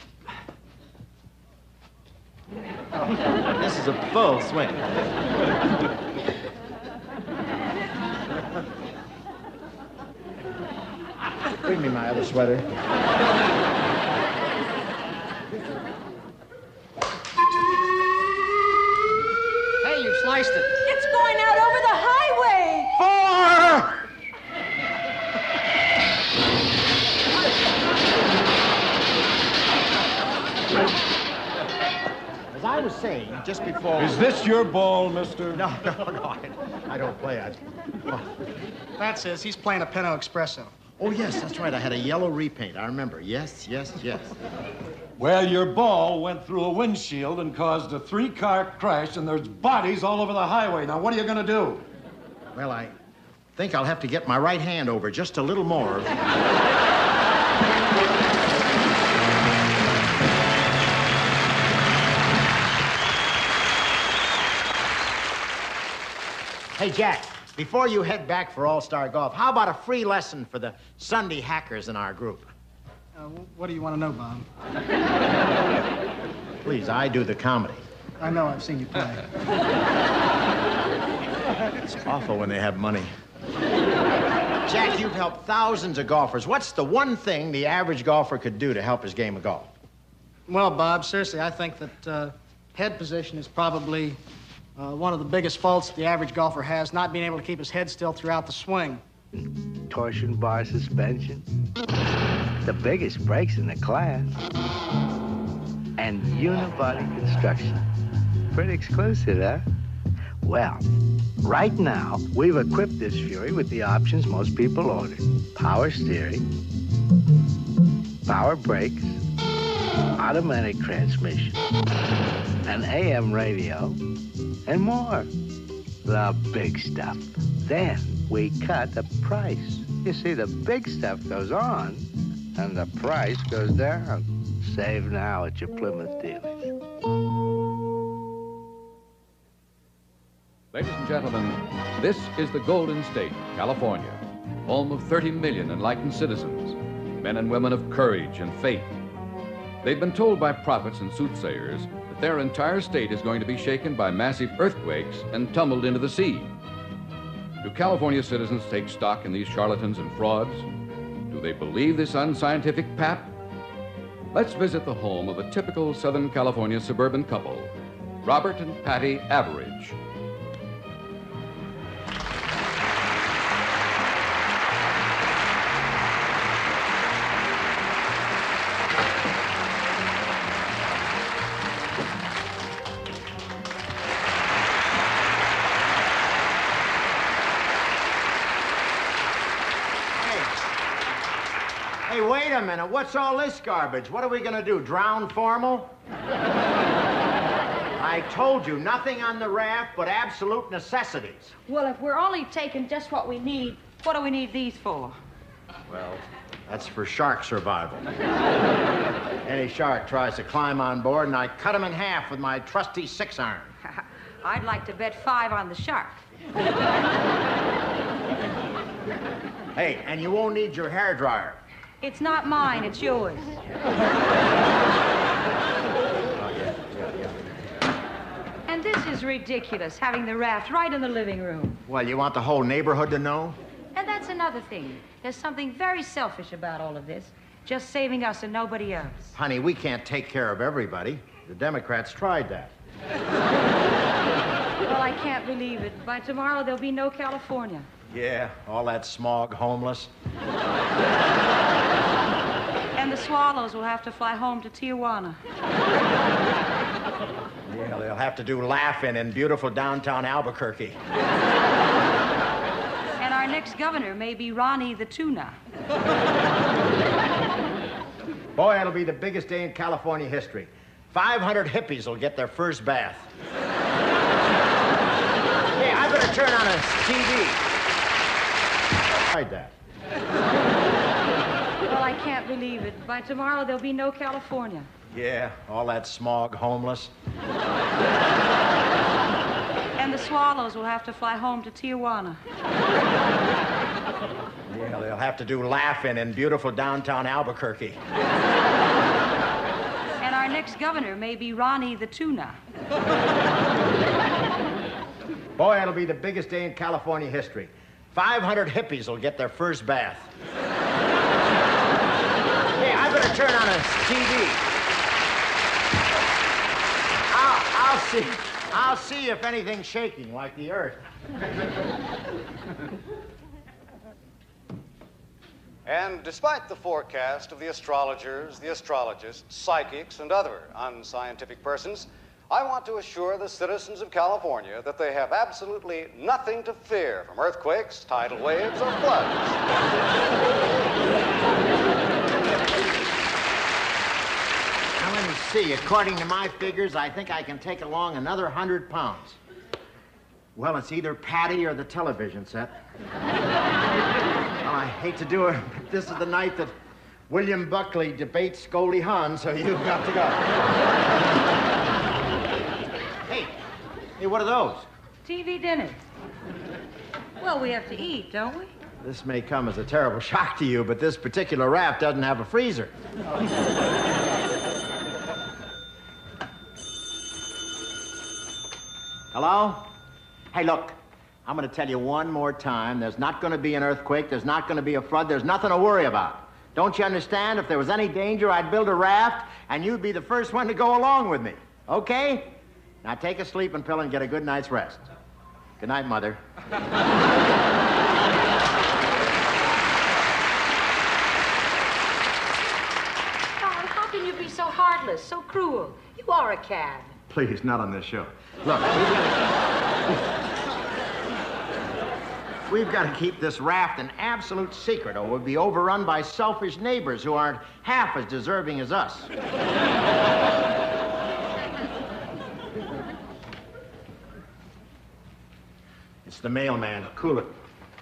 Speaker 3: This is a full swing. Bring me my other sweater.
Speaker 20: Hey, you sliced it.
Speaker 7: It's going out over the highway.
Speaker 3: 4! As I was saying just before...
Speaker 11: Is this your ball, mister?
Speaker 3: No, I don't play.
Speaker 20: That's his. He's playing a Pinot Espresso.
Speaker 3: Oh, yes, that's right. I had a yellow repaint. I remember. Yes.
Speaker 11: Well, your ball went through a windshield and caused a 3-car crash, and there's bodies all over the highway. Now, what are you going to do?
Speaker 3: Well, I think I'll have to get my right hand over just a little more. Hey, Jack, before you head back for All-Star Golf, how about a free lesson for the Sunday hackers in our group?
Speaker 20: What do you want to know, Bob?
Speaker 3: Please, I do the comedy.
Speaker 20: I know, I've seen you play.
Speaker 3: It's awful when they have money. Jack, you've helped thousands of golfers. What's the one thing the average golfer could do to help his game of golf?
Speaker 20: Well, Bob, seriously, I think that head position is probably one of the biggest faults the average golfer has, not being able to keep his head still throughout the swing.
Speaker 4: Torsion bar suspension. The biggest breaks in the class. And unibody construction. Pretty exclusive, huh? Well, right now, we've equipped this Fury with the options most people order. Power steering, power brakes, automatic transmission, an AM radio, and more. The big stuff. Then we cut the price. You see, the big stuff goes on, and the price goes down. Save now at your Plymouth dealers.
Speaker 1: Ladies and gentlemen, this is the Golden State, California, home of 30 million enlightened citizens, men and women of courage and faith. They've been told by prophets and soothsayers that their entire state is going to be shaken by massive earthquakes and tumbled into the sea. Do California citizens take stock in these charlatans and frauds? Do they believe this unscientific pap? Let's visit the home of a typical Southern California suburban couple, Robert and Patti Average.
Speaker 3: Hey, wait a minute. What's all this garbage? What are we going to do, drown formal? I told you, nothing on the raft but absolute necessities.
Speaker 10: Well, if we're only taking just what we need, what do we need these for?
Speaker 3: Well, that's for shark survival. Any shark tries to climb on board, and I cut him in half with my trusty 6-iron.
Speaker 10: I'd like to bet 5 on the shark.
Speaker 3: Hey, and you won't need your hairdryer.
Speaker 10: It's not mine, it's yours. And this is ridiculous, having the raft right in the living room.
Speaker 3: Well, you want the whole neighborhood to know?
Speaker 10: And that's another thing. There's something very selfish about all of this, just saving us and nobody else.
Speaker 3: Honey, we can't take care of everybody. The Democrats tried that.
Speaker 10: Well, I can't believe it. By tomorrow, there'll be no California.
Speaker 3: Yeah, all that smog, homeless.
Speaker 10: And the swallows will have to fly home to Tijuana.
Speaker 3: Yeah, they'll have to do laughing in beautiful downtown Albuquerque.
Speaker 10: And our next governor may be Ronnie the Tuna.
Speaker 3: Boy, it'll be the biggest day in California history. 500 hippies will get their first bath. Hey, I better turn on a TV. Tried that.
Speaker 10: Well, I can't believe it. By tomorrow, there'll be no California.
Speaker 3: Yeah, all that smog homeless.
Speaker 10: And the swallows will have to fly home to Tijuana.
Speaker 3: Yeah, they'll have to do laughing in beautiful downtown Albuquerque.
Speaker 10: And our next governor may be Ronnie the Tuna.
Speaker 3: Boy, it'll be the biggest day in California history. 500 hippies will get their first bath. Hey, I better turn on a TV. I'll see if anything's shaking like the earth.
Speaker 15: And despite the forecast of the astrologers, the astrologists, psychics, and other unscientific persons, I want to assure the citizens of California that they have absolutely nothing to fear from earthquakes, tidal waves, or floods.
Speaker 3: Now, let me see. According to my figures, I think I can take along another 100 pounds. Well, it's either Patti or the television set. Well, I hate to do it, but this is the night that William Buckley debates Goldie Hawn, so you've got to go. Hey, what are those?
Speaker 10: TV dinner. Well, we have to eat, don't we?
Speaker 3: This may come as a terrible shock to you, but this particular raft doesn't have a freezer. Hello? Hey, look, I'm going to tell you one more time. There's not going to be an earthquake. There's not going to be a flood. There's nothing to worry about. Don't you understand? If there was any danger, I'd build a raft, and you'd be the first one to go along with me. Okay? Now take a sleeping pill and get a good night's rest. Good night, Mother.
Speaker 10: Darling, how can you be so heartless, so cruel? You are a cad.
Speaker 3: Please, not on this show. Look, we've got to keep this raft an absolute secret, or we'll be overrun by selfish neighbors who aren't half as deserving as us. It's the mailman. Cool it.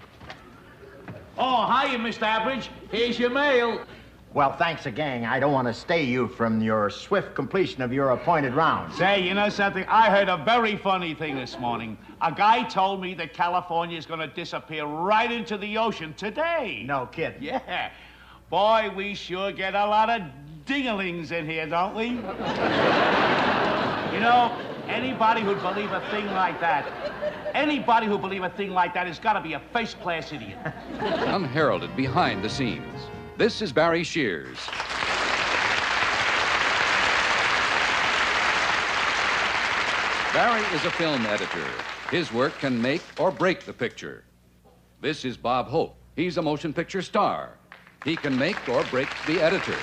Speaker 17: Oh, hiya, Mr. Average. Here's your mail.
Speaker 3: Well, thanks a gang. I don't want to stay you from your swift completion of your appointed round.
Speaker 17: Say, you know something? I heard a very funny thing this morning. A guy told me that California is going to disappear right into the ocean today.
Speaker 3: No kidding.
Speaker 17: Yeah. Boy, we sure get a lot of dinglings in here, don't we? You know, anybody who'd believe a thing like that, has got to be a first-class idiot.
Speaker 1: Unheralded behind the scenes. This is Barry Shears. Barry is a film editor. His work can make or break the picture. This is Bob Hope. He's a motion picture star. He can make or break the editor.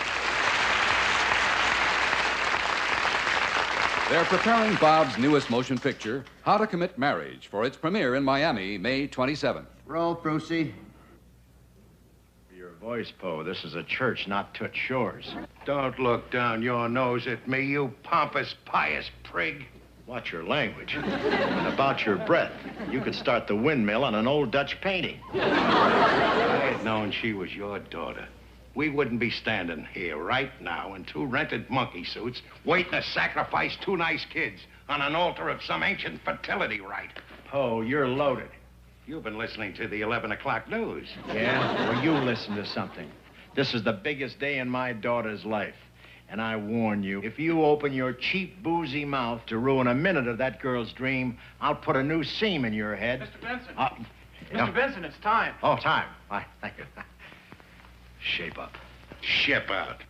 Speaker 1: They're preparing Bob's newest motion picture, How to Commit Marriage, for its premiere in Miami, May 27th.
Speaker 3: Roll, Brucey.
Speaker 2: Your voice, Poe. This is a church, not Toots Shores. Don't look down your nose at me, you pompous, pious prig.
Speaker 3: Watch your language. And about your breath, you could start the windmill on an old Dutch painting.
Speaker 2: If I had known she was your daughter, we wouldn't be standing here right now in two rented monkey suits waiting to sacrifice two nice kids on an altar of some ancient fertility rite.
Speaker 3: Poe, you're loaded.
Speaker 2: You've been listening to the 11 o'clock news.
Speaker 3: Yeah? Well, you listen to something. This is the biggest day in my daughter's life. And I warn you, if you open your cheap, boozy mouth to ruin a minute of that girl's dream, I'll put a new seam in your head.
Speaker 18: Mr. Benson.
Speaker 3: Mr.
Speaker 18: Benson, it's time.
Speaker 3: Oh, time. Why, thank you. Shape up.
Speaker 2: Ship out.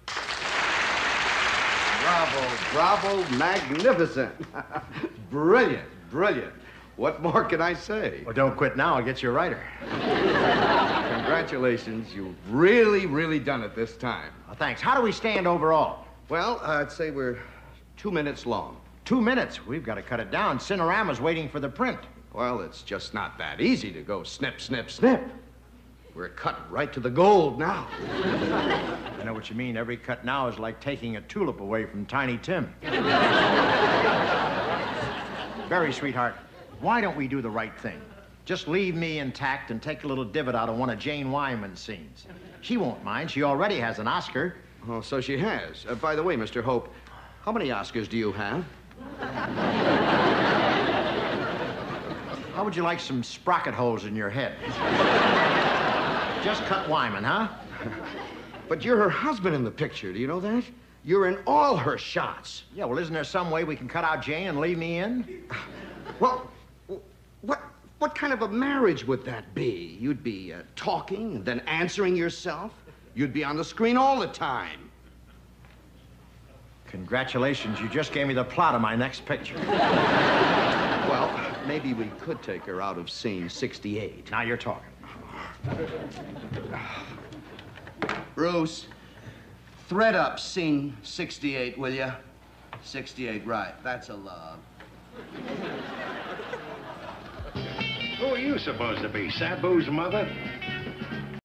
Speaker 22: Bravo, magnificent. Brilliant. What more can I say?
Speaker 3: Well, don't quit now. I'll get you a writer.
Speaker 22: Congratulations. You've really done it this time.
Speaker 3: Well, thanks. How do we stand overall?
Speaker 22: Well, I'd say we're 2 minutes long.
Speaker 3: 2 minutes? We've got to cut it down. Cinerama's waiting for the print.
Speaker 22: Well, it's just not that easy to go snip, snip, snip. We're cut right to the gold now.
Speaker 3: I know what you mean. Every cut now is like taking a tulip away from Tiny Tim. Barry, sweetheart, why don't we do the right thing? Just leave me intact and take a little divot out of one of Jane Wyman's scenes. She won't mind. She already has an Oscar.
Speaker 22: Oh, so she has. By the way, Mr. Hope, how many Oscars do you have?
Speaker 3: How would you like some sprocket holes in your head? Just cut Wyman, huh?
Speaker 22: But you're her husband in the picture, do you know that? You're in all her shots.
Speaker 3: Yeah, well, isn't there some way we can cut out Jane and leave me in?
Speaker 22: Well, what kind of a marriage would that be? You'd be talking and then answering yourself. You'd be on the screen all the time.
Speaker 3: Congratulations, you just gave me the plot of my next picture.
Speaker 22: Well, maybe we could take her out of scene 68.
Speaker 3: Now you're talking.
Speaker 6: Bruce, thread up scene 68, will you? 68, right. That's a love.
Speaker 2: Who are you supposed to be? Sabu's mother?